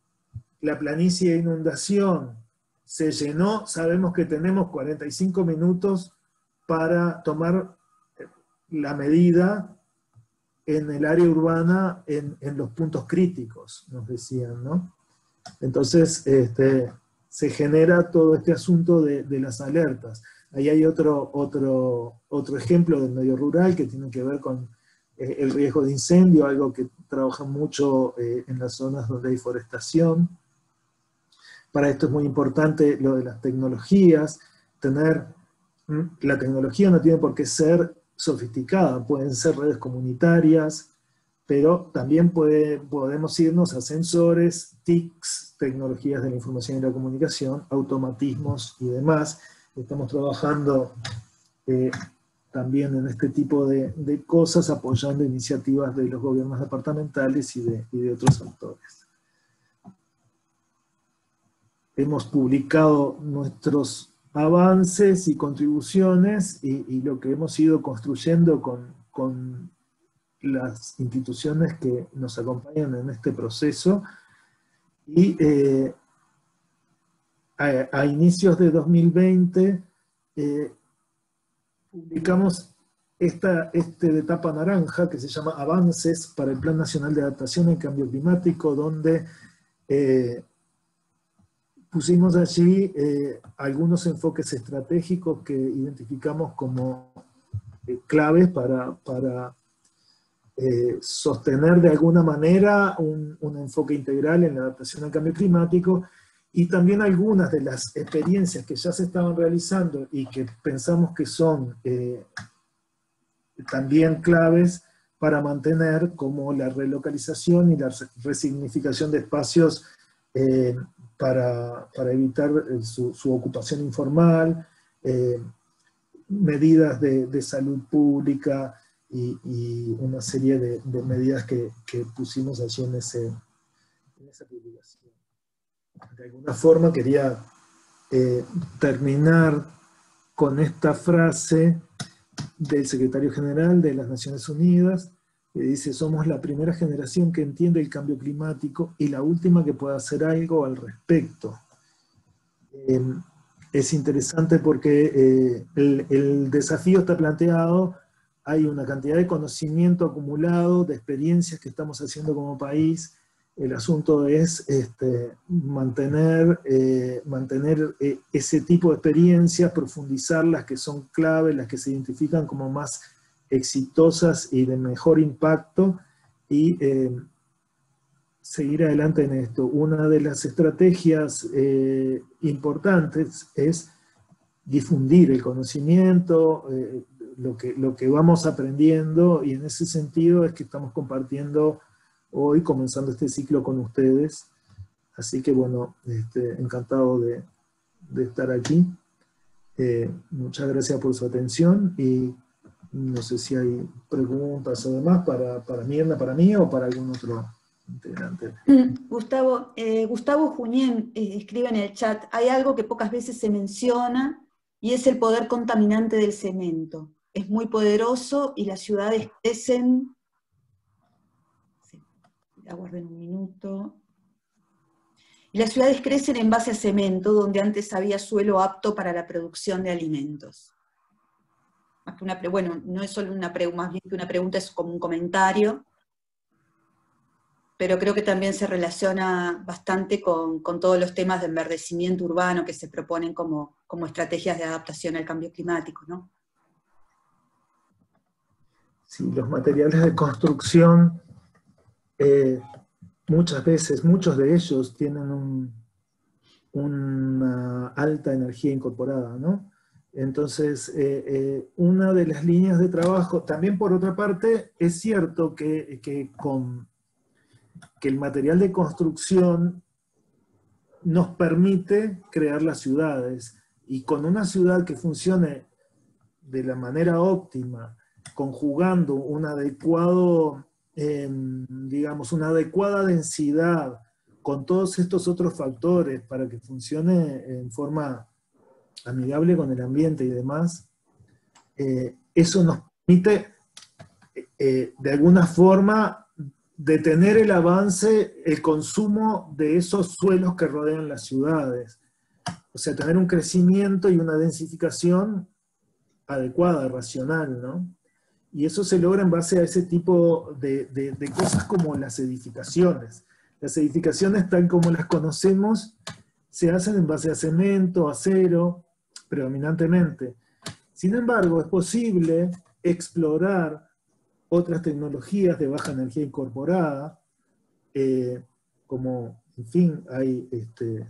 la planicie de inundación se llenó. Sabemos que tenemos cuarenta y cinco minutos para tomar la medida en el área urbana en, en los puntos críticos, nos decían, ¿no? Entonces, este, se genera todo este asunto de, de las alertas. Ahí hay otro, otro, otro ejemplo del medio rural que tiene que ver con eh, el riesgo de incendio, algo que trabaja mucho eh, en las zonas donde hay forestación. Para esto es muy importante lo de las tecnologías, tener, la tecnología no tiene por qué ser sofisticada, pueden ser redes comunitarias, pero también puede, podemos irnos a sensores, T I Cs, tecnologías de la información y la comunicación, automatismos y demás. Estamos trabajando eh, también en este tipo de, de cosas, apoyando iniciativas de los gobiernos departamentales y de, y de otros actores. Hemos publicado nuestros avances y contribuciones y, y lo que hemos ido construyendo con, con las instituciones que nos acompañan en este proceso. Y eh, a, a inicios de dos mil veinte eh, publicamos esta este de tapa naranja que se llama Avances para el Plan Nacional de Adaptación al Cambio Climático, donde eh, pusimos allí eh, algunos enfoques estratégicos que identificamos como eh, claves para, para eh, sostener de alguna manera un, un enfoque integral en la adaptación al cambio climático, y también algunas de las experiencias que ya se estaban realizando y que pensamos que son eh, también claves para mantener, como la relocalización y la resignificación de espacios eh, para, para evitar su, su ocupación informal, eh, medidas de, de salud pública y, y una serie de, de medidas que, que pusimos allí en, ese, en esa publicación. De alguna forma quería eh, terminar con esta frase del secretario general de las Naciones Unidas, que dice: somos la primera generación que entiende el cambio climático y la última que pueda hacer algo al respecto. Eh, es interesante porque eh, el, el desafío está planteado, hay una cantidad de conocimiento acumulado, de experiencias que estamos haciendo como país. El asunto es este, mantener, eh, mantener eh, ese tipo de experiencias, profundizar las que son claves, las que se identifican como más exitosas y de mejor impacto, y eh, seguir adelante en esto. Una de las estrategias eh, importantes es difundir el conocimiento, eh, lo, que, lo que vamos aprendiendo, y en ese sentido es que estamos compartiendo hoy, comenzando este ciclo con ustedes. Así que bueno, este, encantado de, de estar aquí. Eh, muchas gracias por su atención, y no sé si hay preguntas o demás para, para Mirna, para mí o para algún otro integrante. Gustavo, eh, Gustavo Juñén eh, escribe en el chat: hay algo que pocas veces se menciona y es el poder contaminante del cemento. Es muy poderoso y las ciudades crecen... Aguarden un minuto. Y las ciudades crecen en base a cemento, donde antes había suelo apto para la producción de alimentos. Más que una, bueno, no es solo una pregunta, más bien que una pregunta, es como un comentario, pero creo que también se relaciona bastante con, con todos los temas de enverdecimiento urbano que se proponen como, como estrategias de adaptación al cambio climático, ¿no? Sí, los materiales de construcción, Eh, muchas veces, muchos de ellos tienen un, una alta energía incorporada, ¿no? Entonces, eh, eh, una de las líneas de trabajo, también por otra parte, es cierto que, que, con, que el material de construcción nos permite crear las ciudades, y con una ciudad que funcione de la manera óptima, conjugando un adecuado... Eh, digamos, una adecuada densidad con todos estos otros factores para que funcione en forma amigable con el ambiente y demás, eh, eso nos permite eh, de alguna forma detener el avance, el consumo de esos suelos que rodean las ciudades. O sea, tener un crecimiento y una densificación adecuada, racional, ¿no? Y eso se logra en base a ese tipo de, de, de cosas como las edificaciones. Las edificaciones, tal como las conocemos, se hacen en base a cemento, acero, predominantemente. Sin embargo, es posible explorar otras tecnologías de baja energía incorporada, eh, como, en fin, hay este,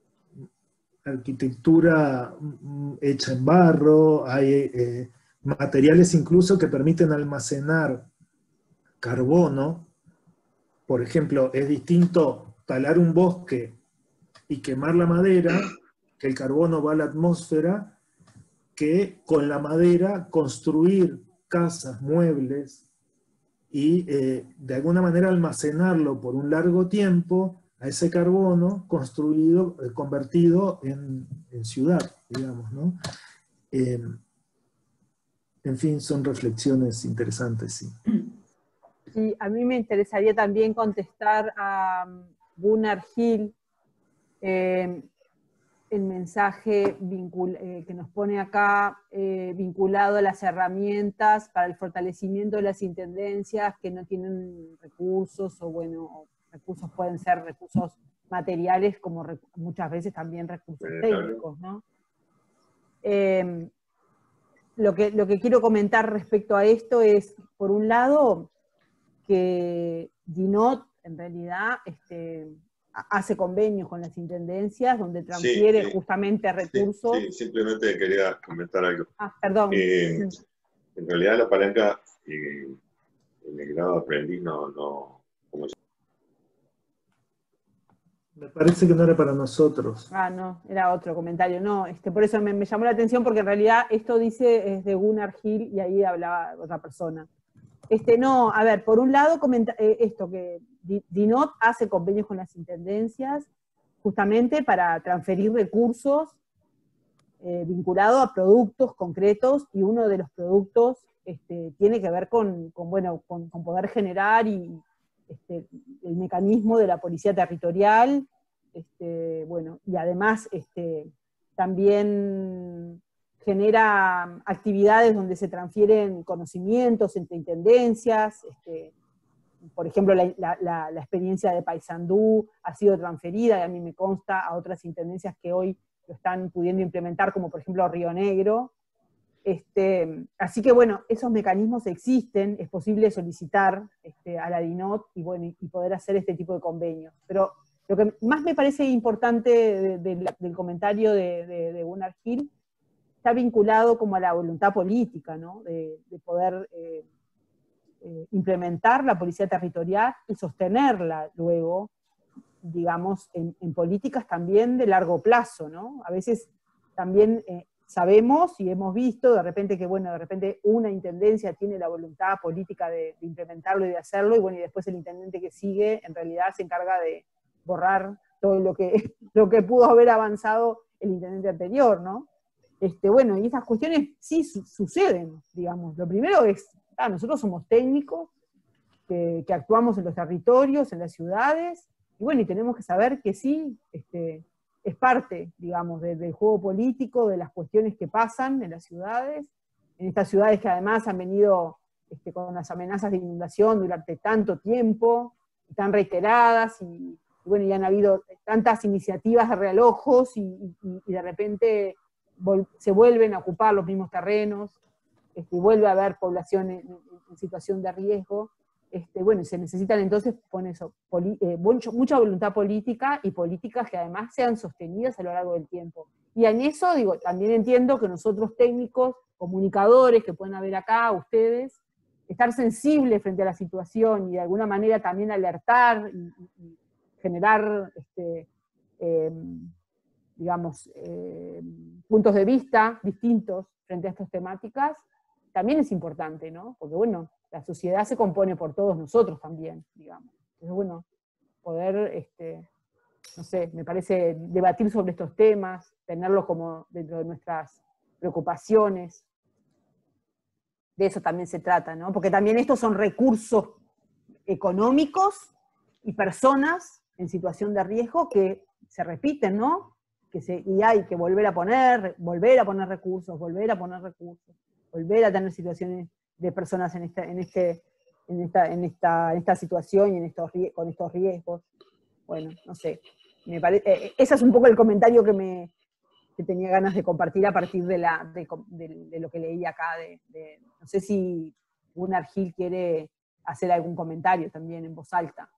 arquitectura hecha en barro, hay... Eh, materiales incluso que permiten almacenar carbono. Por ejemplo, es distinto talar un bosque y quemar la madera, que el carbono va a la atmósfera, que con la madera construir casas, muebles, y eh, de alguna manera almacenarlo por un largo tiempo a ese carbono construido, eh, convertido en, en ciudad, digamos, ¿no? Eh, en fin, son reflexiones interesantes, sí. Sí, a mí me interesaría también contestar a Gunnar Hill, eh, el mensaje vincul eh, que nos pone acá eh, vinculado a las herramientas para el fortalecimiento de las intendencias que no tienen recursos, o bueno, recursos pueden ser recursos materiales, como rec muchas veces también recursos técnicos, ¿no? Eh, lo, que, lo que quiero comentar respecto a esto es, por un lado, que DINOT en realidad este, hace convenios con las intendencias donde transfiere sí, sí, justamente recursos. Sí, sí, simplemente quería comentar algo. Ah, perdón. Eh, en realidad la palanca, eh, en el grado de aprendiz, no, no como yo. Me parece que no era para nosotros. Ah, no, era otro comentario. No, este, por eso me, me llamó la atención, porque en realidad esto dice es de Gunnar Hill y ahí hablaba otra persona. Este, no, a ver, por un lado, comenta, eh, esto que DINOT hace convenios con las intendencias justamente para transferir recursos eh, vinculados a productos concretos, y uno de los productos este, tiene que ver con, con bueno, con, con poder generar y, este, el mecanismo de la policía territorial, este, bueno, y además este, también genera actividades donde se transfieren conocimientos entre intendencias, este, por ejemplo, la, la, la experiencia de Paysandú ha sido transferida, y a mí me consta, a otras intendencias que hoy lo están pudiendo implementar, como por ejemplo Río Negro. Este, así que bueno, esos mecanismos existen, es posible solicitar este, a la DINOT y, bueno, y poder hacer este tipo de convenios. Pero lo que más me parece importante de, de, del comentario de, de, de Gunnar Hill está vinculado como a la voluntad política, ¿no? De, de poder eh, eh, implementar la policía territorial y sostenerla luego, digamos, en, en políticas también de largo plazo, ¿no? A veces también eh, sabemos y hemos visto de repente que, bueno, de repente una intendencia tiene la voluntad política de, de implementarlo y de hacerlo, y bueno, y después el intendente que sigue en realidad se encarga de borrar todo lo que, lo que pudo haber avanzado el intendente anterior, ¿no? Este, bueno, y estas cuestiones sí su suceden, digamos. Lo primero es, ah, nosotros somos técnicos, que, que actuamos en los territorios, en las ciudades, y bueno, y tenemos que saber que sí, este, es parte, digamos, de, del juego político, de las cuestiones que pasan en las ciudades, en estas ciudades que además han venido este, con las amenazas de inundación durante tanto tiempo, tan reiteradas, y, y bueno, y han habido tantas iniciativas de realojos, y, y, y de repente se vuelven a ocupar los mismos terrenos, este, y vuelve a haber población en, en, en situación de riesgo. Este, bueno, se necesitan entonces, con eso, poli, eh, mucho, mucha voluntad política, y políticas que además sean sostenidas a lo largo del tiempo. Y en eso, digo, también entiendo que nosotros técnicos, comunicadores que pueden haber acá, ustedes, estar sensibles frente a la situación y de alguna manera también alertar y, y generar, este, eh, digamos, eh, puntos de vista distintos frente a estas temáticas, también es importante, ¿no? Porque bueno, la sociedad se compone por todos nosotros también, digamos. Entonces, bueno, poder, este, no sé, me parece debatir sobre estos temas, tenerlos como dentro de nuestras preocupaciones, de eso también se trata, ¿no? Porque también estos son recursos económicos y personas en situación de riesgo que se repiten, ¿no? Que se, y hay que volver a poner, volver a poner recursos, volver a poner recursos, volver a tener situaciones de personas en esta, en este, en esta, en esta, en esta situación y en estos, con estos riesgos. Bueno, no sé. Me parece, eh, ese es un poco el comentario que me que tenía ganas de compartir a partir de, la, de, de, de lo que leí acá. De, de, no sé si Gunnar Hill quiere hacer algún comentario también en voz alta.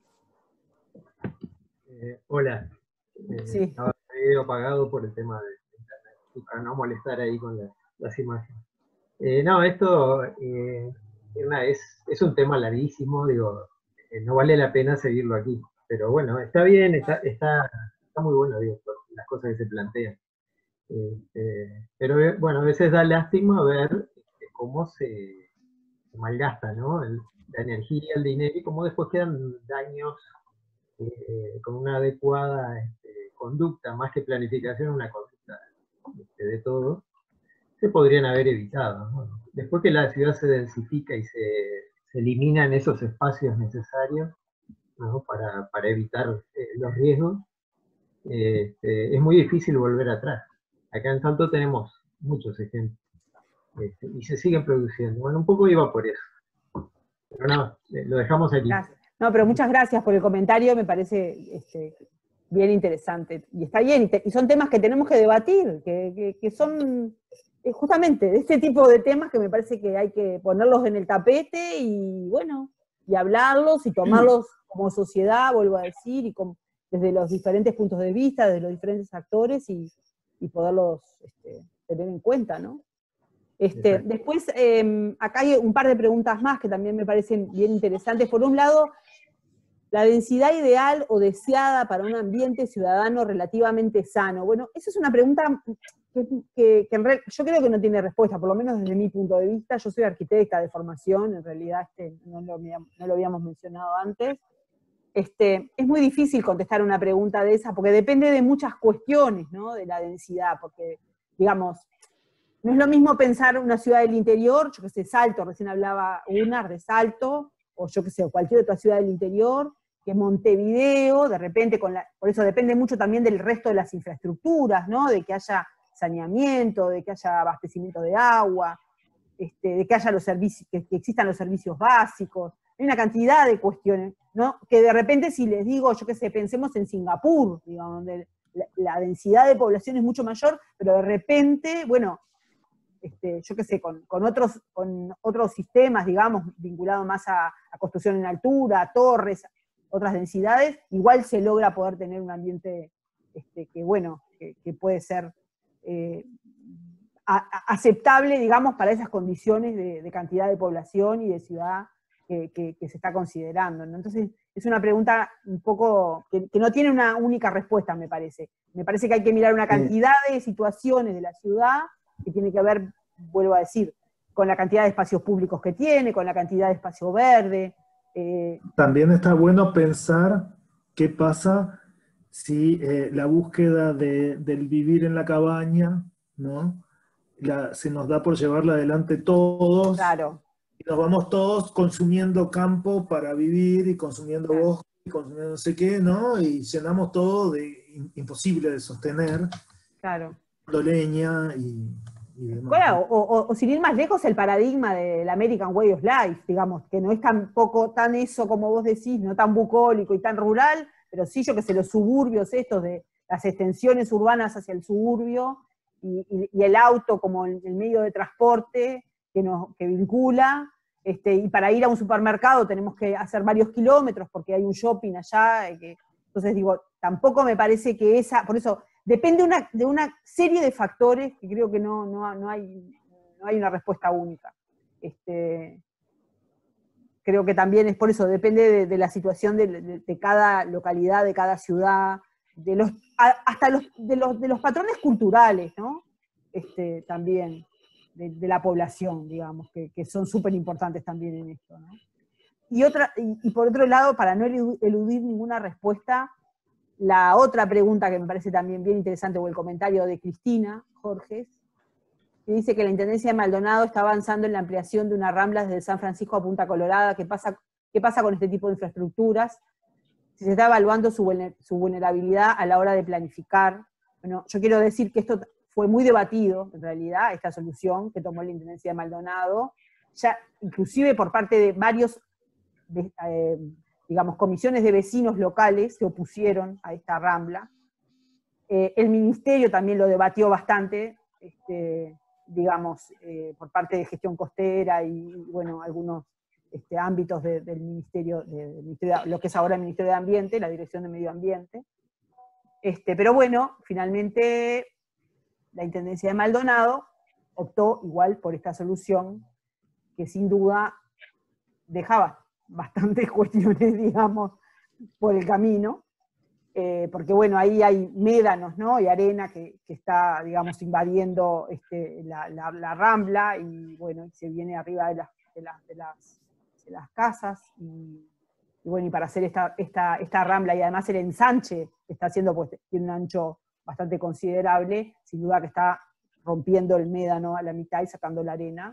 Eh, hola. Eh, sí. Estaba el video apagado por el tema de internet, para no molestar ahí con la, las imágenes. Eh, no, esto eh, es, es un tema larguísimo, digo, eh, no vale la pena seguirlo aquí, pero bueno, está bien, está, está, está muy bueno, digo, las cosas que se plantean. Eh, eh, pero bueno, a veces da lástima ver eh, cómo se, se malgasta, ¿no? El, la energía, el dinero, y cómo después quedan daños eh, con una adecuada este, conducta, más que planificación, una conducta este, de todo, se podrían haber evitado, ¿no? Después que la ciudad se densifica y se, se eliminan esos espacios necesarios, ¿no? para, para evitar eh, los riesgos, eh, este, es muy difícil volver atrás. Acá en Salto tenemos muchos ejemplos, este, y se siguen produciendo. Bueno, un poco iba por eso. Pero no, eh, lo dejamos aquí. Gracias. No, pero muchas gracias por el comentario, me parece este, bien interesante. Y está bien, y, te, y son temas que tenemos que debatir, que, que, que son eh, justamente de este tipo de temas que me parece que hay que ponerlos en el tapete y, bueno, y hablarlos y tomarlos como sociedad, vuelvo a decir, y con, desde los diferentes puntos de vista, desde los diferentes actores, y, y poderlos este, tener en cuenta, ¿no? Este, después, eh, acá hay un par de preguntas más que también me parecen bien interesantes. Por un lado, la densidad ideal o deseada para un ambiente ciudadano relativamente sano. Bueno, esa es una pregunta que, que, que en real, yo creo que no tiene respuesta, por lo menos desde mi punto de vista. Yo soy arquitecta de formación, en realidad este, no, lo, no lo habíamos mencionado antes. Este, es muy difícil contestar una pregunta de esa, porque depende de muchas cuestiones, ¿no? De la densidad, porque, digamos, no es lo mismo pensar una ciudad del interior, yo que sé, Salto, recién hablaba Gunnar de Salto, o yo que sé, cualquier otra ciudad del interior, que Montevideo, de repente, con la, por eso depende mucho también del resto de las infraestructuras, ¿no? De que haya saneamiento, de que haya abastecimiento de agua, este, de que haya los servicios, que, que existan los servicios básicos. Hay una cantidad de cuestiones, ¿no? Que de repente si les digo, yo qué sé, pensemos en Singapur, digamos, donde la, la densidad de población es mucho mayor, pero de repente, bueno, Este, yo qué sé, con, con, otros, con otros sistemas, digamos, vinculados más a, a construcción en altura, a torres, otras densidades, igual se logra poder tener un ambiente este, que, bueno, que, que puede ser eh, a, a aceptable, digamos, para esas condiciones de, de cantidad de población y de ciudad que, que, que se está considerando, ¿no? Entonces, es una pregunta un poco, que, que no tiene una única respuesta, me parece. Me parece que hay que mirar una cantidad de situaciones de la ciudad que tiene que ver, vuelvo a decir, con la cantidad de espacios públicos que tiene, con la cantidad de espacio verde. Eh. También está bueno pensar qué pasa si eh, la búsqueda de, del vivir en la cabaña, ¿no? La, se nos da por llevarla adelante todos, claro. Y nos vamos todos consumiendo campo para vivir, y consumiendo claro. bosque, y consumiendo no sé qué, ¿no? Y llenamos todo de imposible de sostener. Claro. Leña y, y demás. Bueno, o, o, o sin ir más lejos, el paradigma del American Way of Life, digamos, que no es tampoco tan eso como vos decís, no tan bucólico y tan rural, pero sí yo que sé, los suburbios estos de las extensiones urbanas hacia el suburbio, y, y, y el auto como el, el medio de transporte que, nos, que vincula, este, y para ir a un supermercado tenemos que hacer varios kilómetros porque hay un shopping allá, que, entonces digo, tampoco me parece que esa, por eso, depende una, de una serie de factores que creo que no, no, no, hay, no hay una respuesta única. Este, creo que también es por eso, depende de, de la situación de, de, de cada localidad, de cada ciudad, de los, a, hasta los, de, los, de los patrones culturales, ¿no? Este, también, de, de la población, digamos, que, que son súper importantes también en esto, ¿no? Y, otra, y, y por otro lado, para no eludir ninguna respuesta, la otra pregunta que me parece también bien interesante, o el comentario de Cristina Jorges, que dice que la Intendencia de Maldonado está avanzando en la ampliación de una rambla desde San Francisco a Punta Colorada. ¿Qué pasa, qué pasa con este tipo de infraestructuras? Si se está evaluando su, su vulnerabilidad a la hora de planificar. Bueno, yo quiero decir que esto fue muy debatido, en realidad, esta solución que tomó la Intendencia de Maldonado, ya inclusive por parte de varios de, eh, digamos, comisiones de vecinos locales se opusieron a esta rambla. Eh, el ministerio también lo debatió bastante, este, digamos, eh, por parte de gestión costera y, bueno, algunos este, ámbitos de, del, ministerio, de, del ministerio, lo que es ahora el Ministerio de Ambiente, la Dirección de Medio Ambiente. Este, pero bueno, finalmente la Intendencia de Maldonado optó igual por esta solución, que sin duda dejaba bastantes cuestiones, digamos, por el camino, eh, porque bueno, ahí hay médanos, ¿no? Y arena que, que está, digamos, invadiendo este, la, la, la rambla, y bueno, se viene arriba de las, de las, de las, de las casas, y, y bueno, y para hacer esta, esta, esta rambla, y además el ensanche que está haciendo, pues tiene un ancho bastante considerable, sin duda que está rompiendo el médano a la mitad y sacando la arena.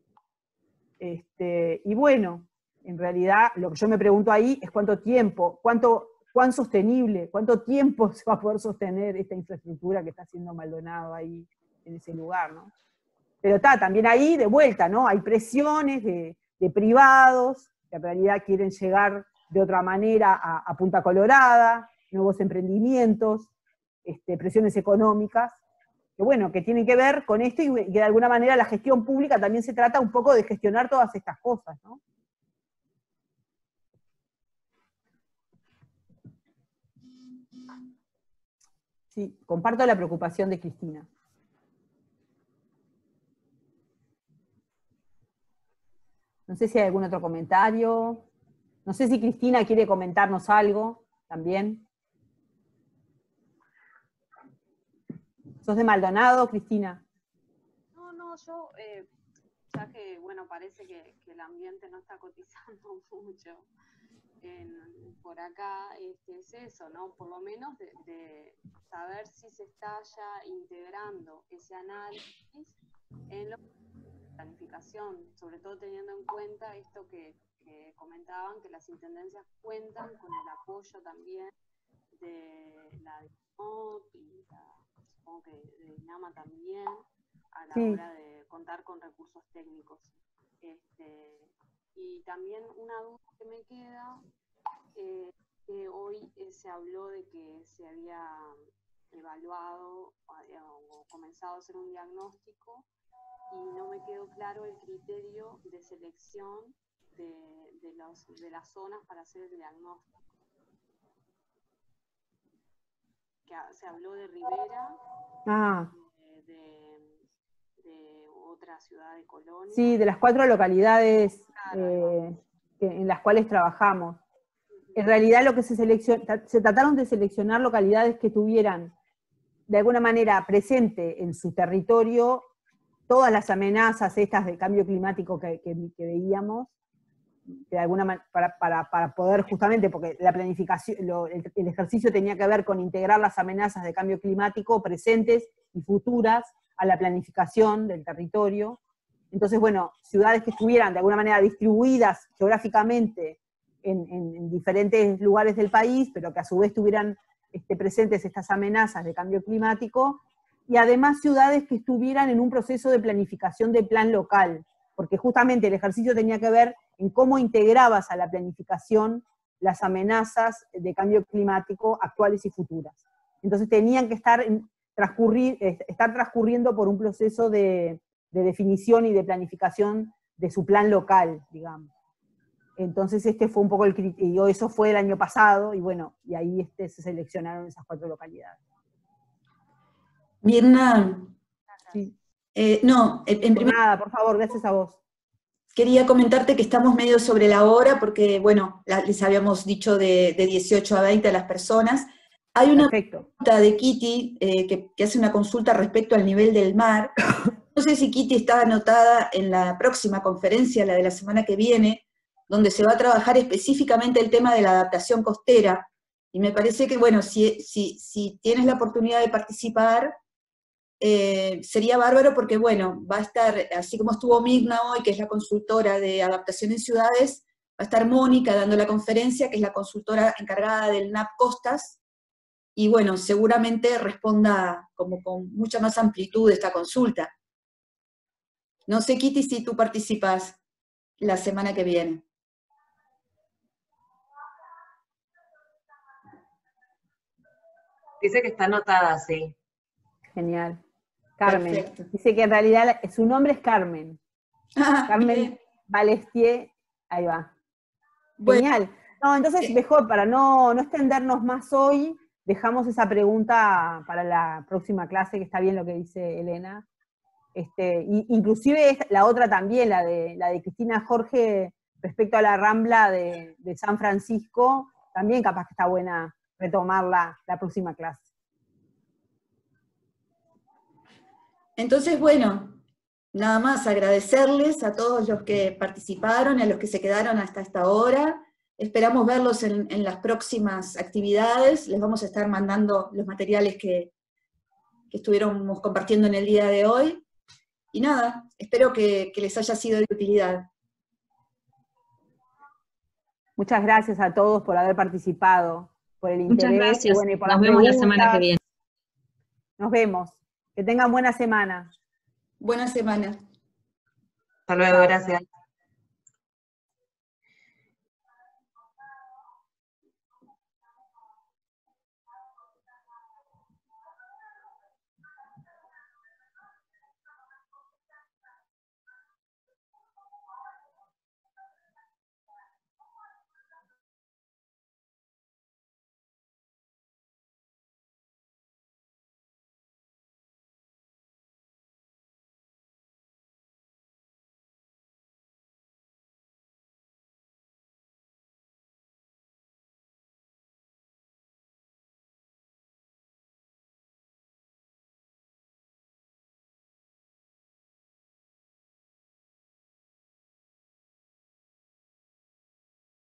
Este, y bueno, en realidad lo que yo me pregunto ahí es cuánto tiempo, cuánto, cuán sostenible, cuánto tiempo se va a poder sostener esta infraestructura que está haciendo Maldonado ahí en ese lugar, ¿no? Pero está también ahí de vuelta, ¿no? Hay presiones de, de privados que en realidad quieren llegar de otra manera a, a Punta Colorada, nuevos emprendimientos, este, presiones económicas, que bueno, que tienen que ver con esto y que de alguna manera la gestión pública también se trata un poco de gestionar todas estas cosas, ¿no? Sí, comparto la preocupación de Cristina. No sé si hay algún otro comentario. No sé si Cristina quiere comentarnos algo también. ¿Sos de Maldonado, Cristina? No, no, yo, eh, ya que, bueno, parece que, que el ambiente no está cotizando mucho en, por acá, este, es eso, ¿no? Por lo menos de, de saber si se está ya integrando ese análisis en la planificación, sobre todo teniendo en cuenta esto que, que comentaban, que las intendencias cuentan con el apoyo también de la D I M O P y la, supongo que de INAMA también, a la Sí. hora de contar con recursos técnicos. Este, y también una duda que me queda, eh, que hoy eh, se habló de que se había evaluado eh, o comenzado a hacer un diagnóstico, y no me quedó claro el criterio de selección de, de, los, de las zonas para hacer el diagnóstico. Que se habló de Rivera, Ah, de, de, de otra ciudad de Colonia. sí, de las cuatro localidades Claro, ahí eh, que- en las cuales trabajamos. En realidad lo que se selecciona, se trataron de seleccionar localidades que tuvieran de alguna manera presente en su territorio todas las amenazas estas del cambio climático que, que, que veíamos, que de alguna manera, para, para, para poder justamente, porque la planificación, lo, el, el ejercicio tenía que ver con integrar las amenazas de cambio climático presentes y futuras a la planificación del territorio. Entonces, bueno, ciudades que estuvieran de alguna manera distribuidas geográficamente en, en, en diferentes lugares del país, pero que a su vez tuvieran este, presentes estas amenazas de cambio climático, y además ciudades que estuvieran en un proceso de planificación de plan local, porque justamente el ejercicio tenía que ver en cómo integrabas a la planificación las amenazas de cambio climático actuales y futuras. Entonces tenían que estar, en, transcurrir, estar transcurriendo por un proceso de, de definición y de planificación de su plan local, digamos. Entonces este fue un poco el criterio, eso fue el año pasado, y bueno, y ahí este, se seleccionaron esas cuatro localidades. Mirna, Sí. eh, no, en, en Por primer nada, por favor, gracias a vos. quería comentarte que estamos medio sobre la hora, porque, bueno, la- les habíamos dicho de, de dieciocho a veinte a las personas. Hay una Perfecto. pregunta de Kitty, eh, que, que hace una consulta respecto al nivel del mar. No sé si Kitty está anotada en la próxima conferencia, la de la semana que viene, donde se va a trabajar específicamente el tema de la adaptación costera, y me parece que, bueno, si, si, si tienes la oportunidad de participar, Eh, sería bárbaro porque, bueno, va a estar, así como estuvo Mirna hoy, que es la consultora de adaptación en ciudades, va a estar Mónica dando la conferencia, que es la consultora encargada del N A P Costas, y bueno, seguramente responda como con mucha más amplitud esta consulta. No sé, Kitty, si tú participas la semana que viene. Dice que está anotada, sí. Genial. Carmen. Perfecto. Dice que en realidad su nombre es Carmen. Ah, Carmen bien. Balestier, ahí va. Bueno, Genial. No, entonces sí. mejor, para no, no extendernos más hoy, dejamos esa pregunta para la próxima clase, que está bien lo que dice Elena. Este, y, inclusive esta- la otra también, la de, la de Cristina Jorge, respecto a la Rambla de, de San Francisco, también capaz que está buena retomarla la próxima clase. Entonces, bueno, nada más agradecerles a todos los que participaron, a los que se quedaron hasta esta hora. esperamos verlos en, en las próximas actividades, les vamos a estar mandando los materiales que, que estuviéramos compartiendo en el día de hoy, y nada, espero que, que les haya sido de utilidad. Muchas gracias a todos por haber participado, por el interés. Muchas gracias. Y bueno, y por Nos las vemos la preguntas. semana que viene. Nos vemos. Que tengan buena semana. Buena semana. Hasta luego, gracias.